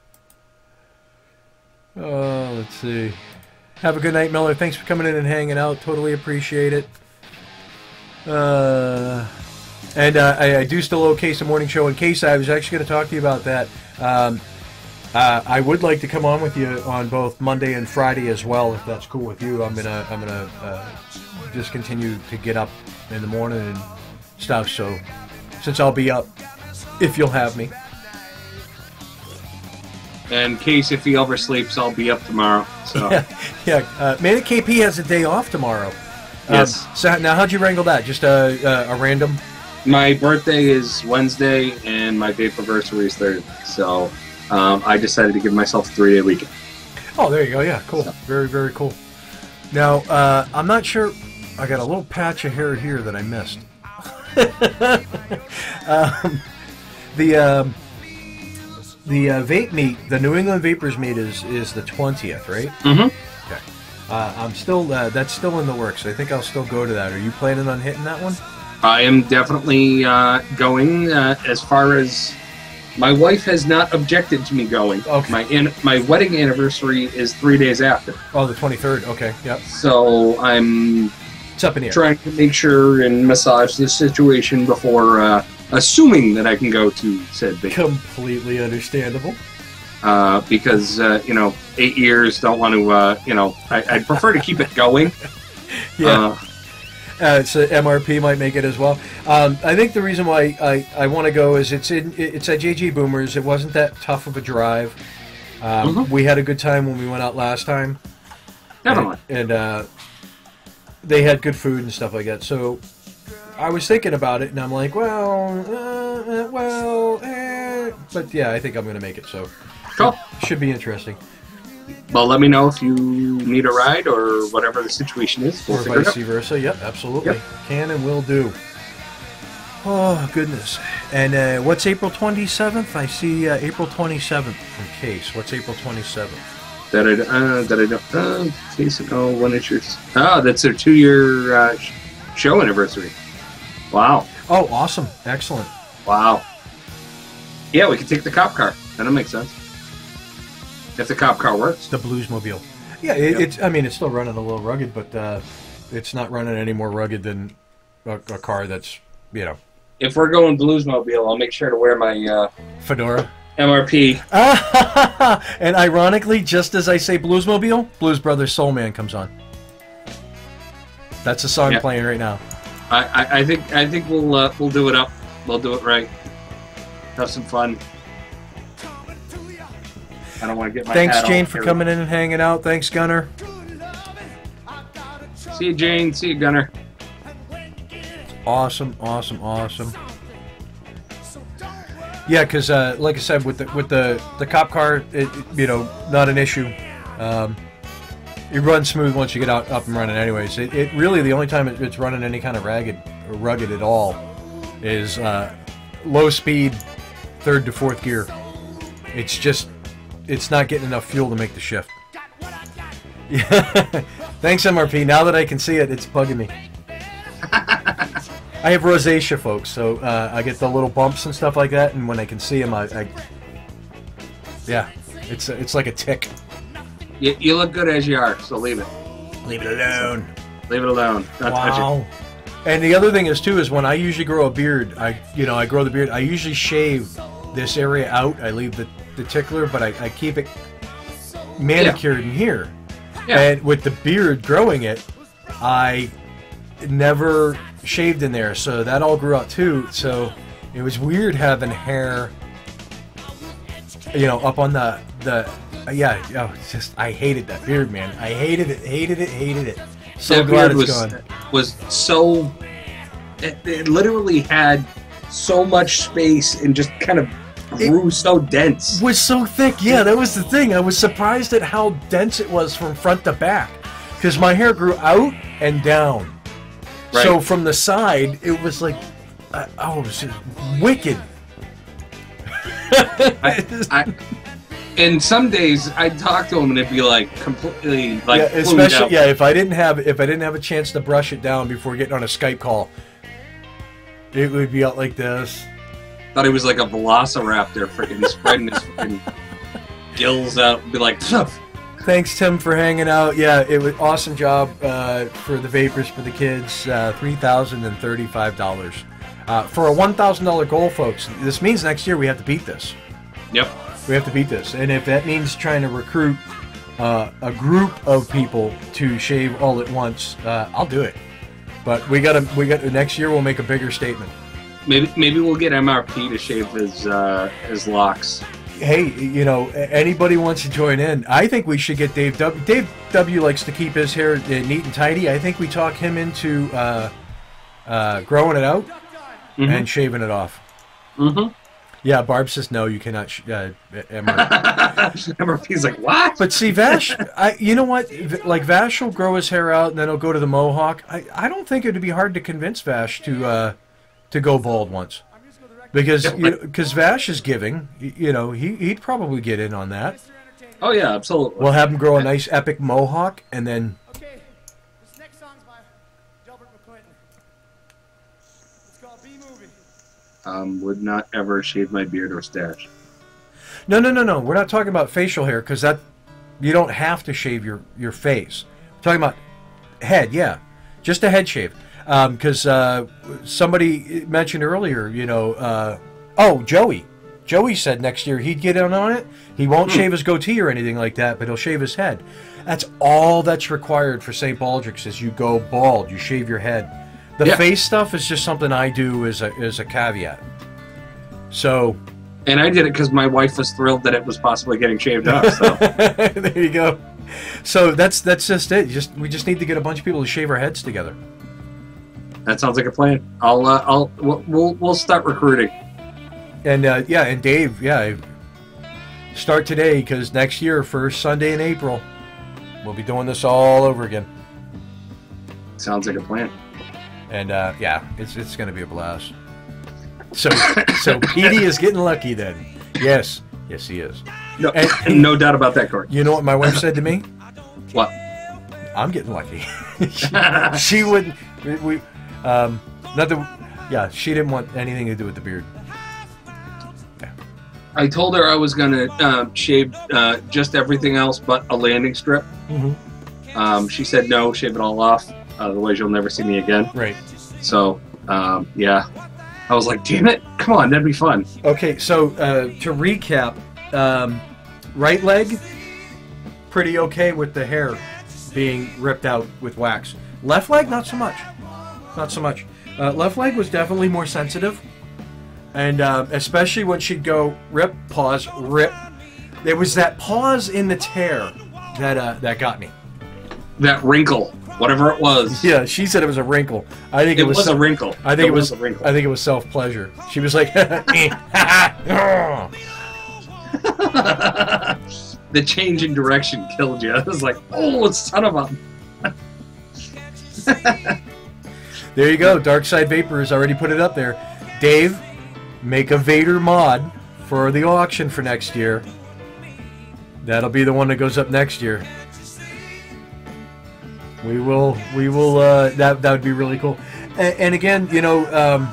Oh, let's see. Have a good night, Miller. Thanks for coming in and hanging out. Totally appreciate it. Uh, and uh, I, I do still owe Case a morning show. In case I was actually going to talk to you about that. Um, uh, I would like to come on with you on both Monday and Friday as well, if that's cool with you. I'm gonna I'm gonna uh, just continue to get up in the morning and stuff. So since I'll be up, if you'll have me. And Case, if he oversleeps, I'll be up tomorrow. So Yeah, yeah. Uh, Manic K P has a day off tomorrow. Um, Yes. So now, how'd you wrangle that? Just a, a, a random? my birthday is Wednesday, and my date anniversary is Thursday. So um, I decided to give myself a three-day weekend. Oh, there you go. Yeah, cool. Very, very cool. Now, uh, I'm not sure. I got a little patch of hair here that I missed. um, the um, the uh, vape meet, the New England Vapors meet is is the twentieth, right? Mm-hmm. Okay. Uh, I'm still uh, that's still in the works. I think I'll still go to that. Are you planning on hitting that one? I am definitely uh, going. Uh, as far as my wife has not objected to me going. Okay. My an- my wedding anniversary is three days after, Oh, the twenty-third. Okay. Yep. so I'm It's up in the air. trying to make sure and massage the situation before uh, assuming that I can go to said big. Completely understandable. Uh, because uh, you know, eight years don't want to. Uh, you know, I, I'd prefer to keep it going. Yeah. Uh, Uh, so M R P might make it as well. Um, I think the reason why I, I want to go is it's in it's at J G Boomers. It wasn't that tough of a drive. Um, Mhm. We had a good time when we went out last time. definitely. And, and uh, they had good food and stuff like that. So I was thinking about it, and I'm like, well, uh, uh, well, eh. But yeah, I think I'm going to make it. So Cool. should be interesting. Well, let me know if you need a ride or whatever the situation is. We'll Or figure it vice out. versa. Yep, absolutely. Yep. Can and will do. Oh, goodness. And uh, what's April twenty-seventh? I see uh, April twenty-seventh from Case. What's April twenty-seventh? That I uh, that I don't. Uh, case oh, when is yours? Oh, that's their two-year uh, sh- show anniversary. Wow, Oh, awesome. Excellent. wow. Yeah, we can take the cop car. That'll make sense. If the cop car works. The Bluesmobile. Yeah, it, Yep. it's. I mean, it's still running a little rugged, but uh, it's not running any more rugged than a, a car that's, you know, If we're going Bluesmobile, I'll make sure to wear my uh, Fedora. M R P. And ironically, just as I say Bluesmobile, Blues Brothers Soul Man comes on. That's a song Yeah. playing right now. I, I, I think I think we'll uh, we'll do it up. We'll do it right. Have some fun. I don't want to get my Thanks, hat Jane, all for hairy. coming in and hanging out. Thanks, Gunner. See you, Jane. See you, Gunner. Awesome, awesome, awesome. Yeah, because uh, like I said, with the with the the cop car, it, it- you know, not an issue. Um, it runs smooth once you get out up and running. Anyways, it, it really the only time it, it's running any kind of ragged or rugged at all is uh, low speed, third to fourth gear. It's just it's not getting enough fuel to make the shift. Yeah. Thanks, M R P. Now that I can see it, it's bugging me. I have rosacea, folks, so uh, I get the little bumps and stuff like that, and when I can see them, I, I yeah, it's it's like a tick. You, you look good as you are, so leave it. Leave it alone. Leave it alone. Not touch Wow. And the other thing is too is when I usually grow a beard, I you know I grow the beard. I usually shave this area out. I leave the, the tickler, but I, I keep it manicured in here. Yeah. And with the beard growing it, I never shaved in there, so that all grew out too. So it was weird having hair, you know, up on the the. Yeah, oh, it's just I hated that beard, man. I hated it, hated it, hated it. So that glad beard it's was, gone. was so... It, it literally had so much space and just kind of grew so dense. Was so thick. Yeah, that was the thing. I was surprised at how dense it was from front to back, because my hair grew out and down. Right. So from the side, it was like, uh, oh, it was just wicked. I, I, and some days I'd talk to him and it'd be like completely like yeah, plumed especially out. yeah. If I didn't have if I didn't have a chance to brush it down before getting on a Skype call, it would be out like this. Thought he was like a velociraptor, freaking spreading his freaking gills out and be like, "Pff." Thanks, Tim, for hanging out. Yeah, it was awesome job uh, for the Vapors for the kids. Uh, three thousand and thirty-five dollars uh, for a one thousand dollar goal, folks. This means next year we have to beat this. Yep. We have to beat this, and if that means trying to recruit uh, a group of people to shave all at once, uh, I'll do it. But we gotta, we got next year. We'll make a bigger statement. Maybe maybe we'll get M R P to shave his uh, his locks. Hey, you know, anybody wants to join in, I think we should get Dave W. Dave W. likes to keep his hair neat and tidy. I think we talk him into uh, uh, growing it out Mm-hmm. and shaving it off. Mm-hmm. Yeah, Barb says no, you cannot. Sh- uh, M R P. M R P's like, what? But see, Vash, I, you know what? V- Like Vash will grow his hair out and then he'll go to the mohawk. I, I don't think it'd be hard to convince Vash to uh, to go bald once, because you know, because Vash is giving. y- You know, he he'd probably get in on that. Oh yeah, absolutely. We'll have him grow a nice epic mohawk and then. Okay, this next song's by Delbert McClinton. It's called B-Movie. um, would not ever shave my beard or stash. No, no, no, no. We're not talking about facial hair because that you don't have to shave your your face. We're talking about head, yeah, just a head shave. Because uh, somebody mentioned earlier, you know, uh, oh, Joey. Joey said next year he'd get in on it. He won't shave his goatee or anything like that, but he'll shave his head. That's all that's required for Saint Baldrick's is you go bald, you shave your head. The Yeah. face stuff is just something I do as a as a caveat. So And I did it because my wife was thrilled that it was possibly getting shaved off. So there you go. So that's that's just it. Just we just need to get a bunch of people to shave our heads together. that sounds like a plan. I'll uh, I'll we'll, we'll we'll start recruiting. And uh, yeah, and Dave, yeah, start today because next year, first Sunday in April, we'll be doing this all over again. Sounds like a plan. And uh, yeah, it's it's going to be a blast. So so Petey is getting lucky then. Yes, yes he is. No, And- no doubt about that, Court. You know what my wife said to me? What? I'm getting lucky. she, she wouldn't. We, we um, not that. Yeah, she didn't want anything to do with the beard. I told her I was gonna uh, shave uh, just everything else but a landing strip. Mm-hmm. Um, she said no, shave it all off. Otherwise, you'll never see me again. Right. So um, yeah, I was like, damn it, come on, that'd be fun. Okay, so uh, to recap, um, right leg, pretty okay with the hair being ripped out with wax. Left leg, not so much. Not so much. Uh, left leg was definitely more sensitive. And uh, especially when she'd go rip, pause, rip. There was that pause in the tear that uh, that got me. That wrinkle, whatever it was. Yeah, she said it was a wrinkle. I think it, It was, was a self- wrinkle. I think It it was. was a wrinkle. I think it was self pleasure. She was like, the change in direction killed you. I was like, oh, son of a. There you go. Dark Side Vapor has already put it up there. Dave, make a Vader mod for the auction for next year. That'll be the one that goes up next year. We will, we will, uh, that, that would be really cool. And, and again, you know, um,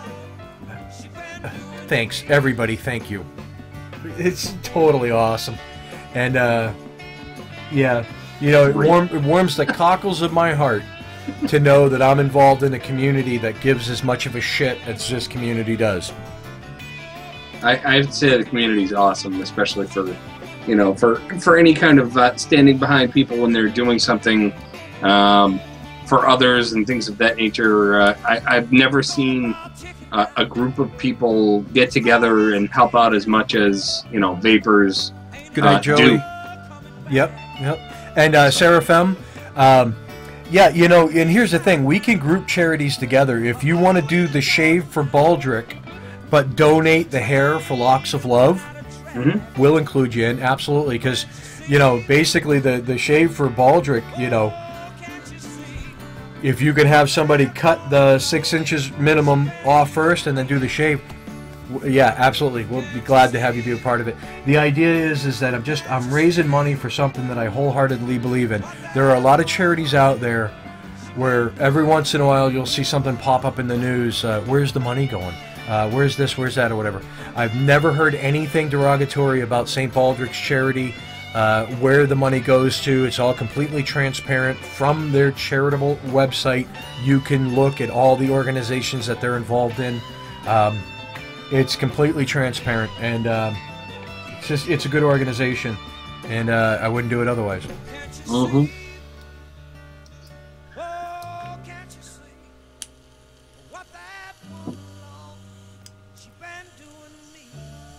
thanks, everybody, thank you. It's totally awesome. And, uh, yeah, you know, it, warm, it warms the cockles of my heart to know that I'm involved in a community that gives as much of a shit as this community does. I, I'd say the community's awesome, especially for, you know, for, for any kind of uh, standing behind people when they're doing something um, for others and things of that nature. Uh, I, I've never seen uh, a group of people get together and help out as much as, you know, Vapors Good night, uh, Joey. do. Yep, yep. And uh, Seraphim, um, yeah, you know, and here's the thing. We can group charities together. If you want to do the shave for Baldric, but donate the hair for Locks of Love, Mm-hmm. we'll include you in, absolutely. Because, you know, basically the, the shave for Baldric, you know, if you can have somebody cut the six inches minimum off first and then do the shave, w- yeah, absolutely. We'll be glad to have you be a part of it. The idea is is that I'm just, I'm raising money for something that I wholeheartedly believe in. There are a lot of charities out there where every once in a while you'll see something pop up in the news. Uh, where's the money going? Uh, where's this, where's that, or whatever. I've never heard anything derogatory about Saint Baldric's charity, uh, where the money goes to. It's all completely transparent from their charitable website. You can look at all the organizations that they're involved in. Um, it's completely transparent, and um, it's just, it's a good organization, and uh, I wouldn't do it otherwise. Mm-hmm. Oh, can't you see what that woman she been doing me?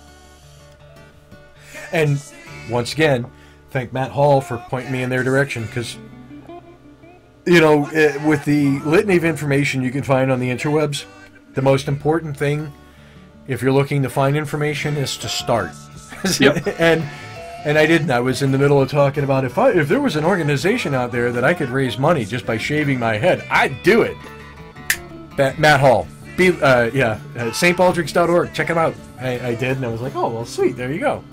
And once again, thank Matt Hall for pointing me in their direction, because, you know, eh, with the litany of information you can find on the interwebs, the most important thing, if you're looking to find information, is to start. Yep. and and I didn't. I was in the middle of talking about if I, if there was an organization out there that I could raise money just by shaving my head, I'd do it. Ba- Matt Hall. Be, uh, yeah, uh, Saint Baldrics dot org. Check him out. I, I did, and I was like, oh, well, sweet. There you go.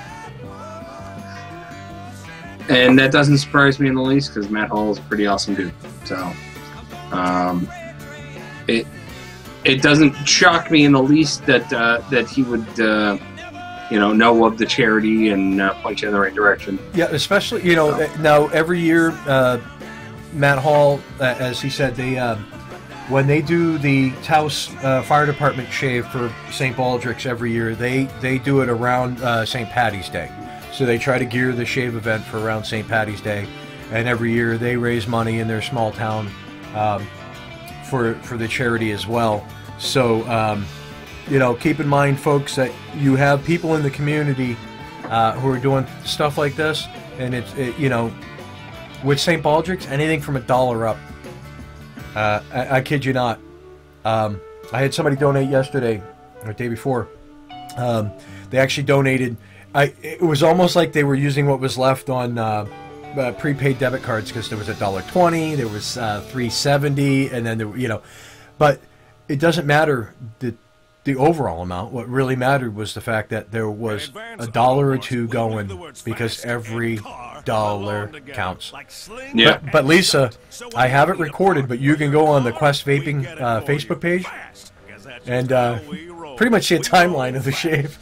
And that doesn't surprise me in the least because Matt Hall is a pretty awesome dude. So, um, it it doesn't shock me in the least that uh, that he would, uh, you know, know of the charity and uh, point you in the right direction. Yeah, especially, you know, uh, now every year, uh, Matt Hall, uh, as he said, they um, when they do the Taos uh, Fire Department shave for Saint Baldrick's every year, they, they do it around uh, Saint Patty's Day. So they try to gear the shave event for around Saint Patty's Day, and every year they raise money in their small town um, for for the charity as well. So, um, you know, keep in mind, folks, that you have people in the community uh, who are doing stuff like this, and it's, it, you know, with Saint Baldrick's, anything from a dollar up. Uh, I, I kid you not. Um, I had somebody donate yesterday, or the day before. Um, they actually donated. I, it was almost like they were using what was left on uh, uh, prepaid debit cards, because there was a dollar twenty, there was uh, three seventy, and then there, you know, but it doesn't matter the the overall amount. What really mattered was the fact that there was a dollar or two going, because every dollar counts. Yeah. But, but Lisa, I have it recorded, but you can go on the Quest Vaping uh, Facebook page and uh, pretty much see a timeline of the shave.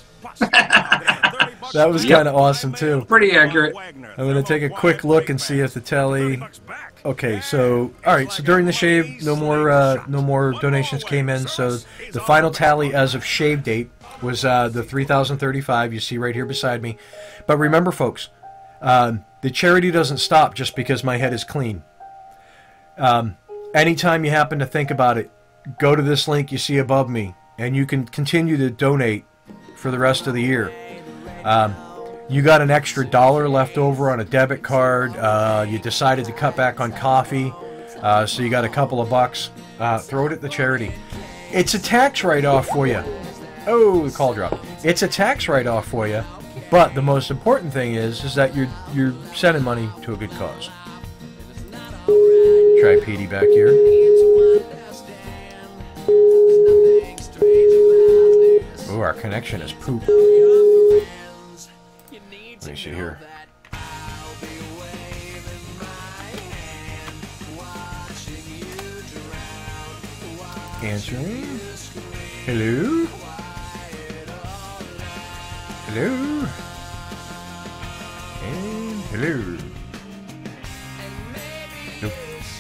That was kind of awesome too. Pretty accurate. I'm going to take a quick look and see if the tally. Okay, so all right, so during the shave, no more uh, no more donations came in. So the final tally as of shave date was uh, the three thousand thirty-five. You see right here beside me. But remember, folks, um, the charity doesn't stop just because my head is clean. Um, anytime you happen to think about it, go to this link you see above me, and you can continue to donate for the rest of the year. Um, you got an extra dollar left over on a debit card. Uh, you decided to cut back on coffee, uh, so you got a couple of bucks. Uh, throw it at the charity. It's a tax write-off for you. Oh, the call drop. It's a tax write-off for you But the most important thing is is that you're you're sending money to a good cause. Try Petey back here. Oh, our connection is poop. Let me see here. Answering. Hello? Hello? And hello. Nope.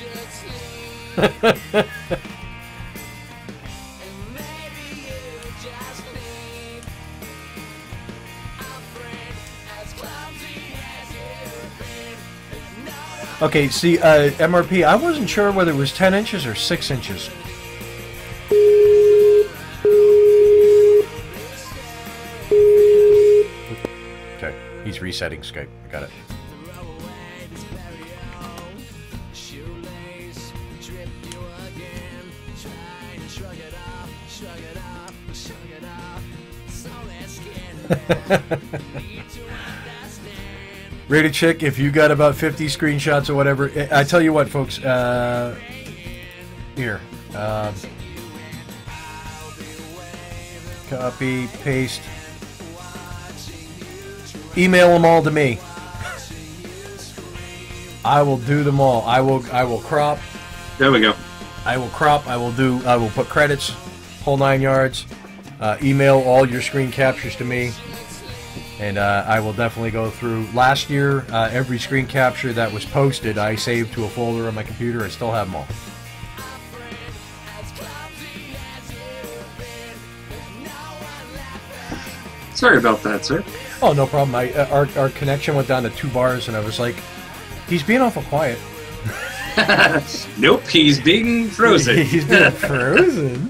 Okay, see, uh, M R P, I wasn't sure whether it was ten inches or six inches. Okay, he's resetting Skype. I got it. Rated Chick, if you got about fifty screenshots or whatever, I tell you what, folks. Uh, here, um, copy, paste, email them all to me. I will do them all. I will. I will crop. There we go. I will crop. I will do. I will put credits, whole nine yards. Uh, email all your screen captures to me. And uh, I will definitely go through. Last year, uh, every screen capture that was posted, I saved to a folder on my computer. I still have them all. Sorry about that, sir. Oh, no problem. I, uh, our, our connection went down to two bars, and I was like, he's being awful quiet. Nope, he's being frozen. He's being frozen.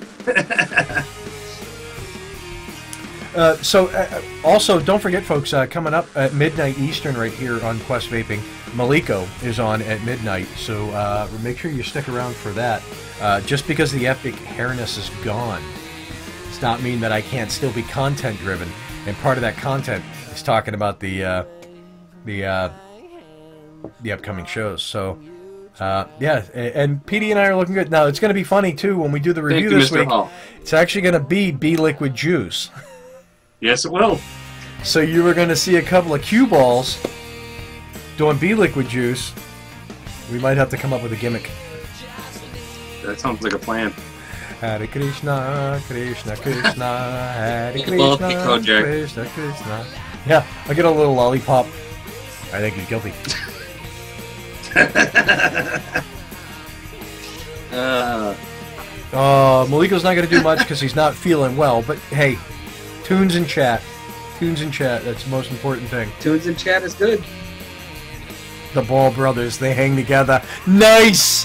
Uh, so, uh, also, don't forget, folks, uh, coming up at midnight Eastern right here on Quest Vaping, Maliko is on at midnight, so uh, make sure you stick around for that. Uh, just because the epic hairness is gone does not mean that I can't still be content-driven, and part of that content is talking about the, uh, the, uh, the upcoming shows, so... Uh, yeah, and Petey and I are looking good. Now, it's going to be funny, too, when we do the review Thank you, this Mister week. Hall. It's actually going to be B-Liquid Juice. Yes, it will. So you were going to see a couple of cue balls doing B-Liquid Juice. We might have to come up with a gimmick. That sounds like a plan. Hare Krishna, Krishna, Krishna, Hare Krishna, Well, Kojak. Krishna, Krishna. Yeah, I'll get a little lollipop. I think he's guilty. uh, Uh, Maliko's not going to do much because he's not feeling well, but hey, tunes in chat. Tunes in chat, that's the most important thing. Tunes in chat is good. The Ball brothers, they hang together. Nice!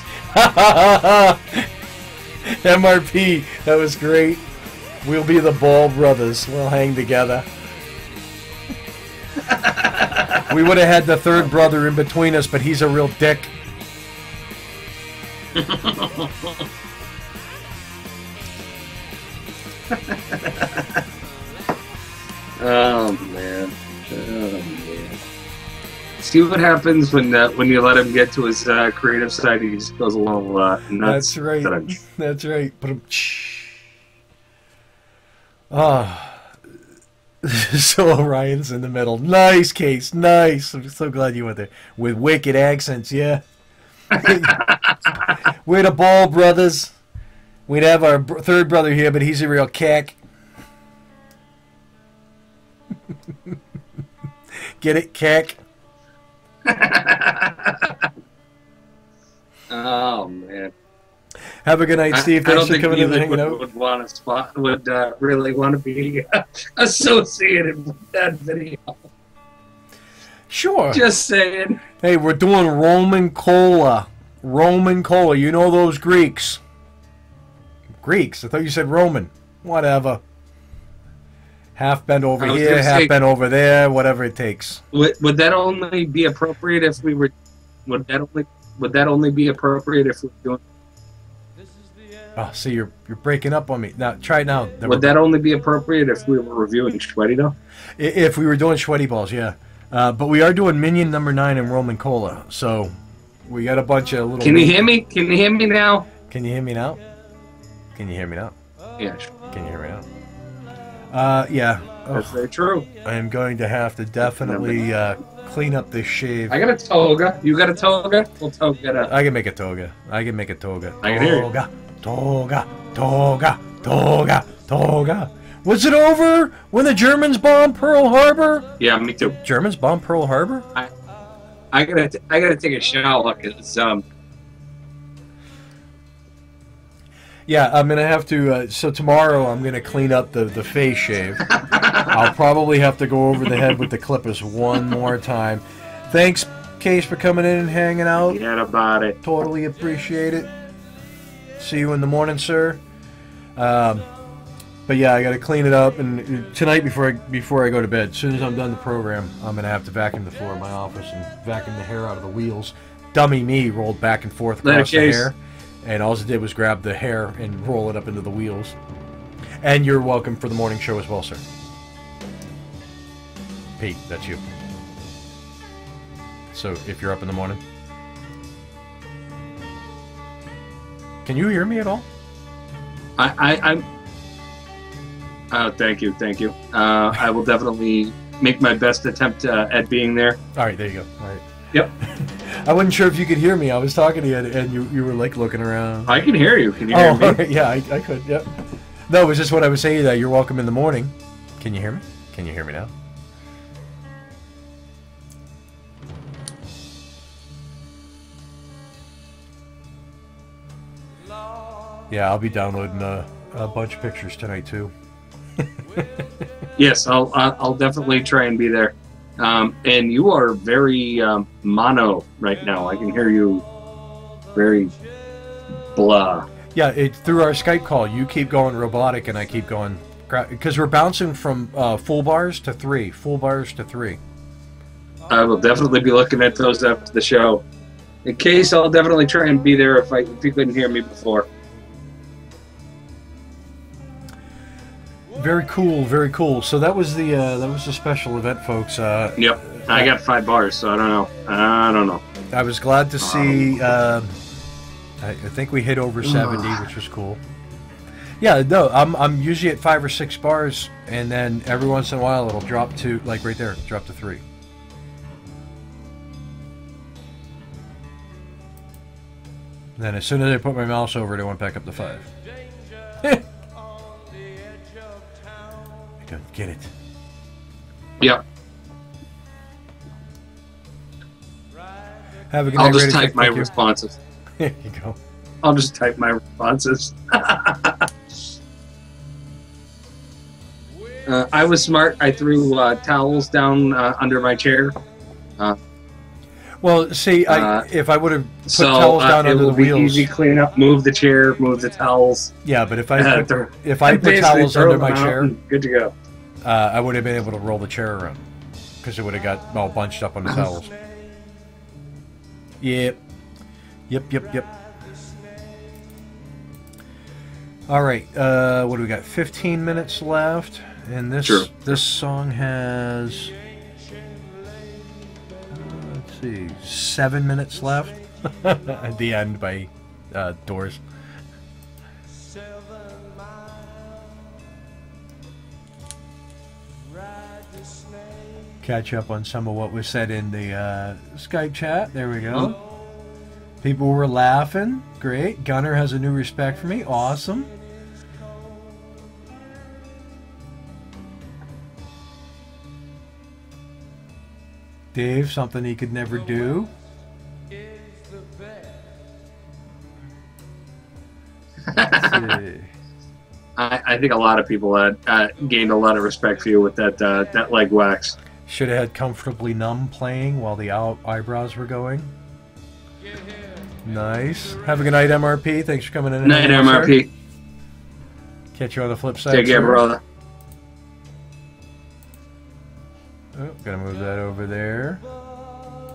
M R P, that was great. We'll be the Ball brothers. We'll hang together. We would have had the third brother in between us, but he's a real dick. Oh man. Oh man. See what happens when uh, when you let him get to his uh, creative side. He just goes a little uh, nuts. That's right. That's right. Ah. So Orion's in the middle. Nice, Case. Nice. I'm so glad you went there. With wicked accents, yeah. We're the Ball brothers. We'd have our br third brother here, but he's a real cack. Get it, cack? Oh man. Have a good night, Steve. I, I Thanks don't for think coming in and Felix hanging would, out. would want to spot would uh, really want to be uh, associated with that video. Sure. Just saying. Hey, we're doing Roman Cola. Roman Cola. You know those Greeks. Greeks? I thought you said Roman. Whatever. Half bent over I was here, gonna half say- bent over there, whatever it takes. Would, would that only be appropriate if we were? Would that only would that only be appropriate if we were doing? This is the end. Oh, see, you're you're breaking up on me. Now, try it now. Then Would we're- that only be appropriate if we were reviewing Sweaty though? I- If we were doing sweaty balls, yeah. Uh, but we are doing Minion number nine and Roman Cola. So we got a bunch of little. Can you hear me? Can you hear me now? Can you hear me now? Can you hear me now? Yeah, sure. Can you hear me now? Uh, yeah. That's Oh, very true. I am going to have to definitely uh, clean up this shave. I got a toga. You got a toga? We'll toga it up. I can make a toga. I can make a toga. I can hear you. Toga, toga, toga, toga, toga. Was it over when the Germans bombed Pearl Harbor? Yeah, me too. Germans bombed Pearl Harbor? I gotta, t- I gotta take a shower because um, Yeah, I'm gonna have to. Uh, so tomorrow I'm gonna clean up the the face shave. I'll probably have to go over the head with the clippers one more time. Thanks, Case, for coming in and hanging out. forget about it. Totally appreciate it. See you in the morning, sir. Um, but yeah, I got to clean it up, and tonight before I before I go to bed, as soon as I'm done the program, I'm gonna have to vacuum the floor of my office and vacuum the hair out of the wheels. Dummy me rolled back and forth Later, across the Case. hair, and all it did was grab the hair and roll it up into the wheels. And you're welcome for the morning show as well, sir. Pete, that's you. So if you're up in the morning. Can you hear me at all? I, I, I'm. Oh, thank you, thank you. Uh, I will definitely make my best attempt uh, at being there. All right, there you go. All right. Yep, I wasn't sure if you could hear me. I was talking to you, and you, you were like looking around. I can hear you. Can you hear Oh, me? all right, yeah, I, I could. Yep. No, it was just what I was saying. That you're welcome in the morning. Can you hear me? Can you hear me now? Yeah, I'll be downloading a, a bunch of pictures tonight too. Yes, I'll, I'll I'll definitely try and be there. Um, and you are very um, mono right now. I can hear you very blah. Yeah, it, through our Skype call, you keep going robotic, and I keep going because we're bouncing from uh, full bars to three, full bars to three. I will definitely be looking at those after the show. In case, I'll definitely try and be there if I if you couldn't hear me before. Very cool, very cool. So that was the uh, that was the special event, folks. Uh, Yep, I got five bars, so I don't know. I don't know. I was glad to see. Uh, I, I think we hit over seventy, which was cool. Yeah, no, I'm I'm usually at five or six bars, and then every once in a while it'll drop to like right there, drop to three. And then as soon as I put my mouse over it, it went back up to five. I don't get it. Yep, Have a good I'll night. just Ready? type Thank my you. responses. There you go. I'll just type my responses. uh, I was smart. I threw uh, towels down uh, under my chair. Well, see, I, Uh, if I would have put So towels uh, down it under will the be wheels, easy clean up. Move the chair. Move the towels. yeah. But if I Uh, put, throw- if I and put basically towels throw under my them out chair, and good to go. uh, I would have been able to roll the chair around because it would have got all bunched up on the towels. Yep, yep, yep, yep. All right, uh, what do we got? Fifteen minutes left, and this Sure. this song has uh, let's see, seven minutes left at the end by uh, Doors. Catch up on some of what was said in the uh, Skype chat. There we go. People were laughing. Great. Gunner has a new respect for me. Awesome. Dave, something he could never do. Let's see. I, I think a lot of people had uh, gained a lot of respect for you with that uh, that leg wax. Should have had Comfortably Numb playing while the eye- eyebrows were going. Nice. Have a good night, M R P. Thanks for coming in. and Night, hanging out, M R P. sir. Catch you on the flip side. Take care, sir. brother. Oh, gotta move that over there.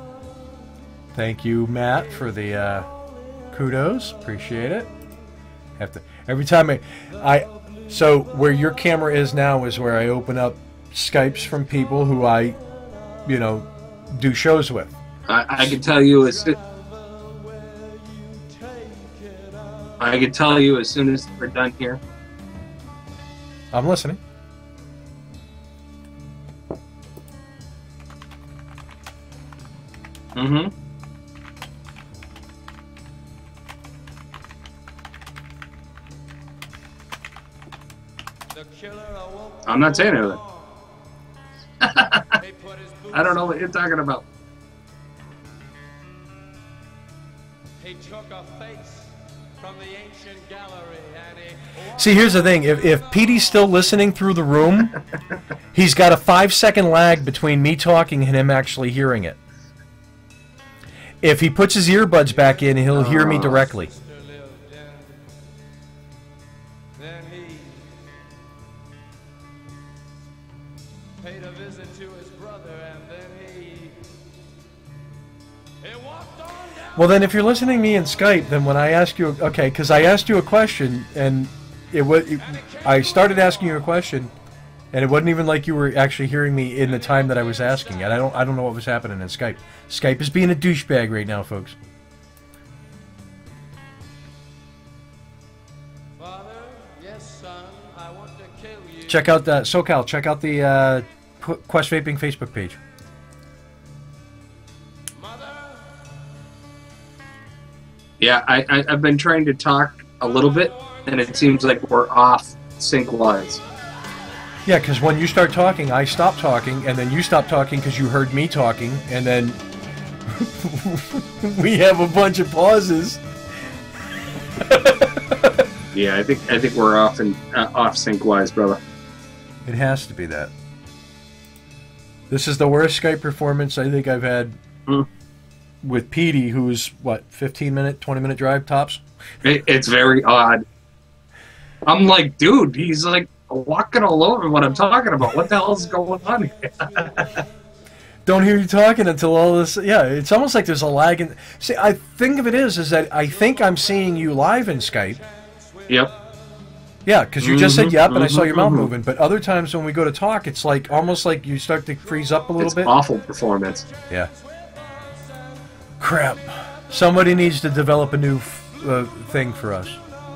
Thank you, Matt, for the uh, kudos. Appreciate it. Have to every time I, I, so where your camera is now is where I open up Skypes from people who I, you know, do shows with. I, I can tell you as I can tell you as soon as we're done here. I'm listening. Mm-hmm. I'm not saying anything. I don't know what you're talking about. He took a face from the ancient gallery and he... See, here's the thing. If, if Petey's still listening through the room, he's got a five-second lag between me talking and him actually hearing it. If he puts his earbuds back in, he'll hear me directly. Then he paid a visit to his brother, and then he he walked on down. Well, then, if you're listening to me in Skype, then when I ask you, okay, because I asked you a question, and it was, it, I started asking you a question, and it wasn't even like you were actually hearing me in the time that I was asking it. I don't, I don't know what was happening in Skype. Skype is being a douchebag right now, folks. Father, yes, son, I want to kill you. Check out the SoCal. Check out the uh, Qu- Quest Vaping Facebook page. Mother, Yeah, I, I, I've been trying to talk a little bit, and it seems like we're off sync-wise. Yeah, because when you start talking, I stop talking, and then you stop talking because you heard me talking, and then we have a bunch of pauses. Yeah, I think I think we're off and uh, off sync-wise, brother. It has to be that. This is the worst Skype performance I think I've had Mm. with Petey, who's, what, fifteen minute, twenty minute drive tops? It, it's very odd. I'm like, dude, he's like walking all over what I'm talking about. What the hell is going on here? Don't hear you talking until all this. Yeah, it's almost like there's a lag in. See, I think of it is is that I think I'm seeing you live in Skype. Yep. Yeah, because you just said Mhm, yep, and I saw mhm, your mouth mhm. moving. But other times when we go to talk, it's like almost like you start to freeze up a little It's bit. awful performance. Yeah. Crap. Somebody needs to develop a new uh, thing for us.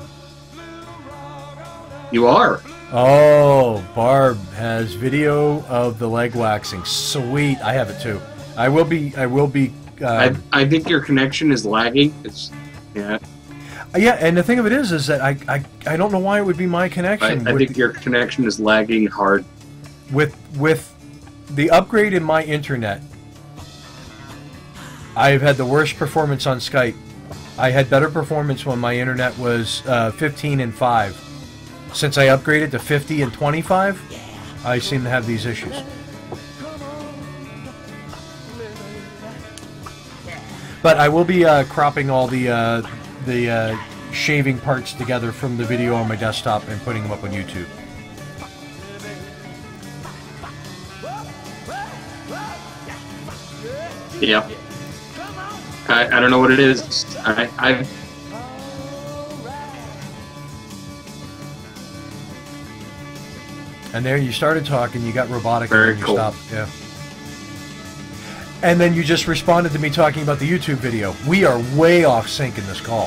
You are. Oh, Barb has video of the leg waxing. Sweet, I have it too. I will be. I will be. Uh, I, I think your connection is lagging. It's yeah. yeah, and the thing of it is, is that I, I, I don't know why it would be my I, connection. I with, think your connection is lagging hard. with with the upgrade in my internet. I've had the worst performance on Skype. I had better performance when my internet was uh, fifteen and five. Since I upgraded to fifty and twenty-five, I seem to have these issues. But I will be uh, cropping all the uh, the uh, shaving parts together from the video on my desktop and putting them up on YouTube. Yeah. I, I don't know what it is. I I And there you started talking, you got robotic, Very and then you cool. stopped. Yeah. And then you just responded to me talking about the YouTube video. We are way off sync in this call.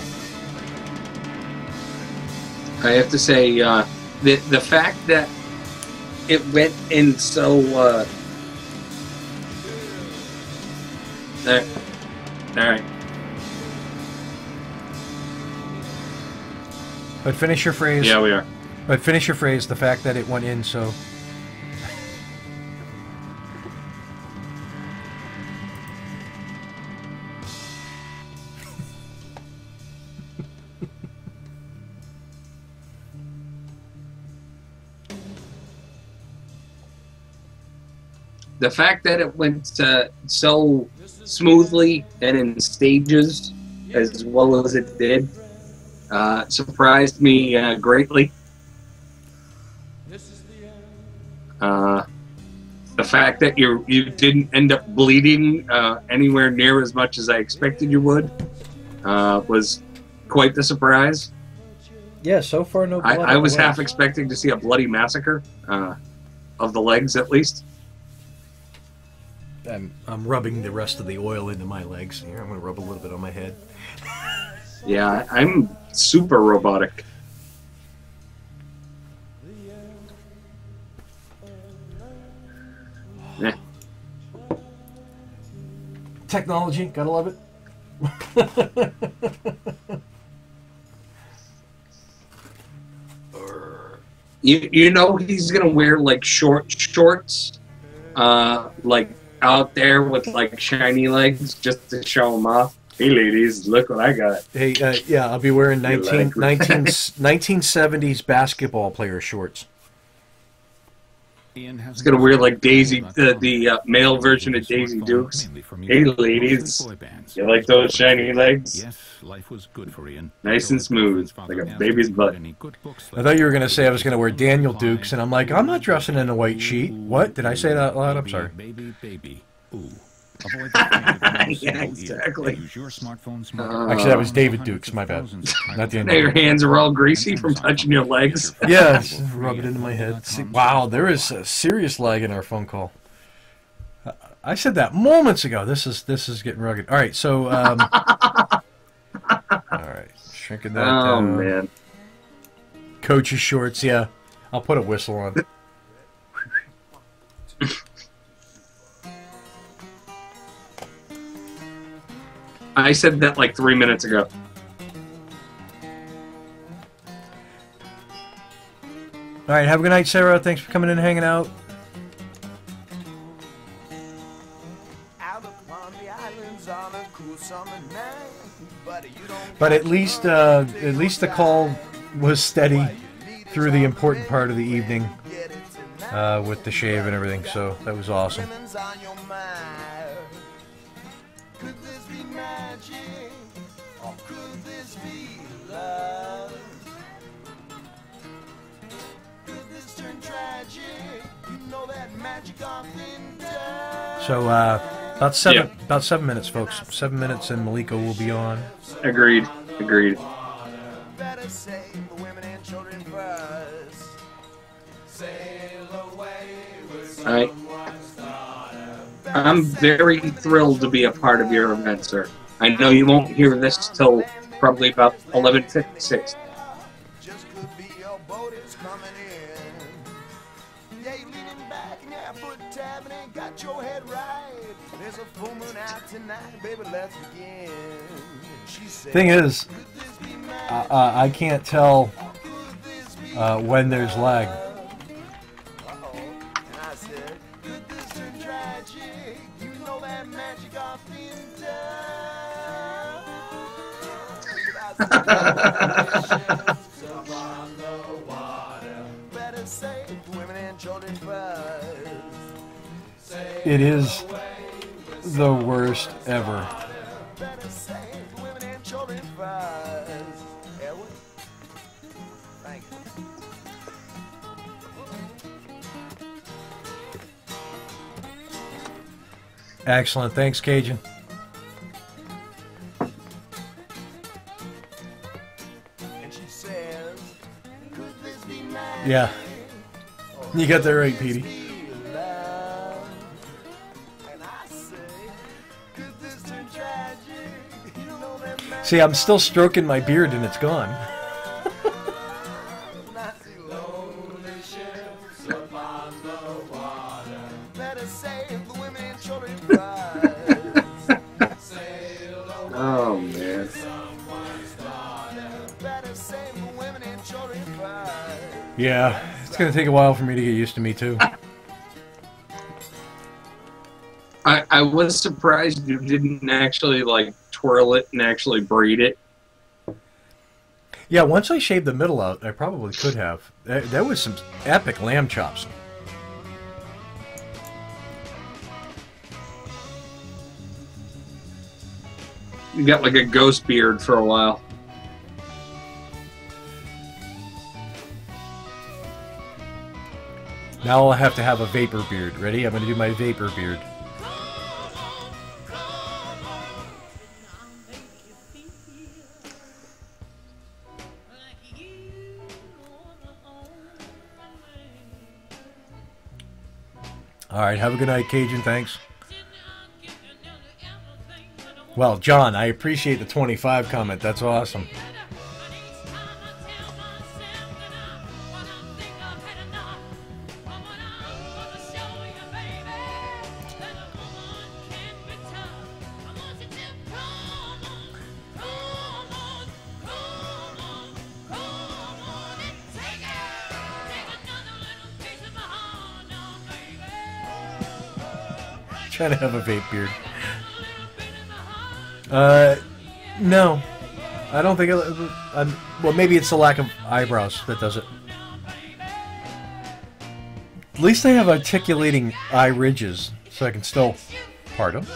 I have to say uh, the the fact that it went in so. Uh, there. All right. But finish your phrase. Yeah, we are. But finish your phrase, the fact that it went in so... The fact that it went uh, so smoothly and in stages as well as it did uh, surprised me uh, greatly. Uh, the fact that you you didn't end up bleeding uh, anywhere near as much as I expected you would uh, was quite the surprise. Yeah, so far no I, blood. I on was the half legs. expecting to see a bloody massacre uh, of the legs, at least. I'm, I'm rubbing the rest of the oil into my legs. Here, I'm going to rub a little bit on my head. Yeah, I'm super robotic. Eh. Technology, gotta love it. You, you know he's gonna wear like short shorts, uh, like out there with like shiny legs just to show him off. Hey ladies, look what I got. Hey, uh, yeah, I'll be wearing You nineteen, like- nineteen, nineteen seventies basketball player shorts. He's gonna wear like Daisy, the, the uh, male version of Daisy Dukes. Hey ladies, you like those shiny legs? Yes, life was good for Ian. Nice and smooth, like a baby's butt. I thought you were going to say I was going to wear Daniel Dukes, and I'm like, I'm not dressing in a white sheet. What? Did I say that out loud? I'm sorry. Baby, baby, ooh. Avoid the Yeah, exactly. Use your smartphone Uh, Actually, that was David Dukes. My bad. Not Now Daniel. your hands are all greasy from touching your legs. Yeah, just rub it into my head. See, wow, there is a serious lag in our phone call. Uh, I said that moments ago. This is this is getting rugged. All right, so um, all right, shrinking that Oh down. man. Coach's shorts. Yeah, I'll put a whistle on. I said that like three minutes ago. All right, have a good night, Sarah. Thanks for coming in and hanging out. Out upon the islands on a cool summer night. But you don't But at least, uh, at least the call was steady through the important part of the evening get it tonight. uh, with the shave and everything. So that was awesome. Women's on your mind. Could this be magic? Or could this be love? Could this turn tragic? You know that magic often does. So uh, about seven, Yeah. about seven minutes, folks. Seven minutes, and Maliko will be on. Agreed. Agreed. Better save the women and children first. Sail away with I, I'm very thrilled to be a part of your event, sir. I know you won't hear this till probably about eleven fifty-six. just could be your boat is coming in. Yeah, you leaning back and your foot tapping and got your head right. There's a full moon out tonight, baby, let's begin. She said, Thing is, could this be uh, magic? uh, I can't tell Could this be uh, when there's lag. Uh-oh. And I said, could this turn tragic? You know that magic often does. Better save women and children first. It is the worst ever. Better save women and children first. Edward? Thank you. Excellent. Thanks, Cajun. And she says, could this be magic? Yeah. You got that right, Petey. Love? And I say, could this turn tragic? You know that magic See, I'm still stroking my beard and it's gone. not too lonely ships upon the water. Better save the women and children first. Sail away, Oh man. better save the women and children first. Yeah, it's gonna take a while for me to get used to me too. I, I was surprised you didn't actually like twirl it and actually braid it. Yeah, once I shaved the middle out, I probably could have. That, that was some epic lamb chops. You got like a ghost beard for a while. Now I'll have to have a vapor beard. Ready? I'm gonna do my vapor beard. All right, have a good night, Cajun. Thanks. Well, John, I appreciate the twenty-five comment. That's awesome. Trying to have a vape beard. Uh, no. I don't think it... I'm, well, maybe it's the lack of eyebrows that does it. At least I have articulating eye ridges, so I can still... Pardon?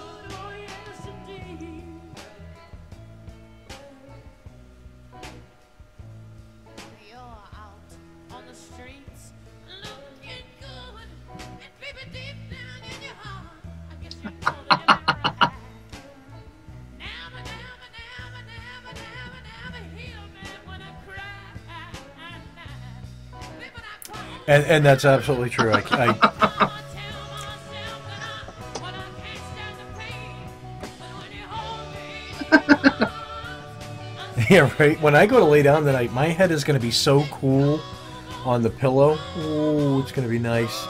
And, and that's absolutely true. I, I, yeah, right. When I go to lay down tonight, my head is going to be so cool on the pillow. Oh, it's going to be nice.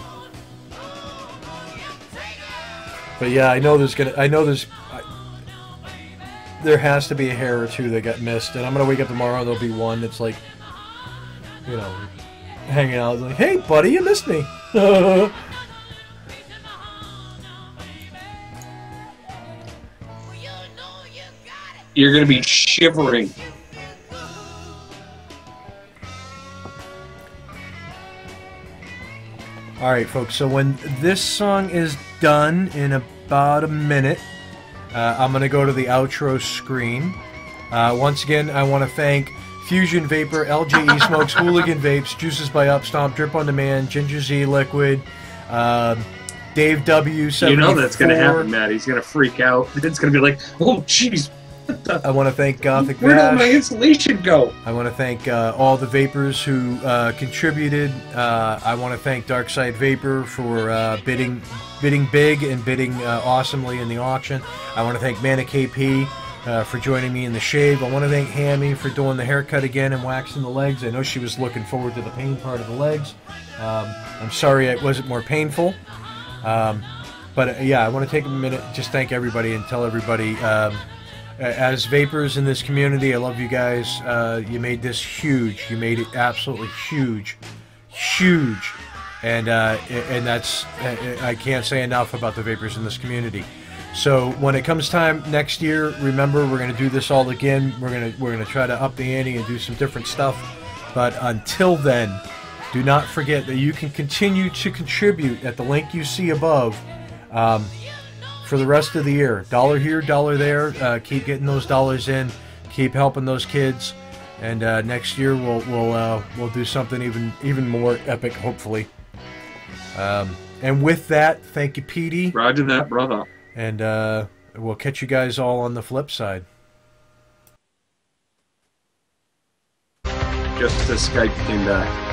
But yeah, I know there's gonna. I know there's. I, there has to be a hair or two that got missed, and I'm gonna wake up tomorrow. There'll be one that's like, you know, hanging out. Like, hey, buddy, you missed me. You're gonna be shivering. All right, folks. So when this song is done in about a minute, uh, I'm gonna go to the outro screen. Uh, once again, I want to thank Fusion Vapor, L J E Smokes, Hooligan Vapes, Juices by Upstomp, Drip on Demand, Ginger Z Liquid, uh, Dave W. You know that's going to happen, Matt. He's going to freak out. It's going to be like, oh, jeez. I want to thank Gothic Where Vash. did my installation go? I want to thank uh, all the vapors who uh, contributed. Uh, I want to thank Darkside Vapor for uh, bidding, bidding big and bidding uh, awesomely in the auction. I want to thank Mana K P. Uh, for joining me in the shave. I want to thank Hammy for doing the haircut again and waxing the legs. I know she was looking forward to the pain part of the legs. Um, I'm sorry it wasn't more painful. Um, but uh, yeah, I want to take a minute, just thank everybody and tell everybody, um, as vapors in this community, I love you guys. Uh, you made this huge. You made it absolutely huge. Huge. And, uh, and that's, I can't say enough about the vapors in this community. So when it comes time next year, remember we're going to do this all again. We're going to we're going to try to up the ante and do some different stuff. But until then, do not forget that you can continue to contribute at the link you see above um, for the rest of the year. Dollar here, dollar there. Uh, keep getting those dollars in. Keep helping those kids. And uh, next year we'll we'll uh, we'll do something even even more epic, hopefully. Um, and with that, thank you, Petey. Roger that, brother. And uh, we'll catch you guys all on the flip side. Just as Skype came back.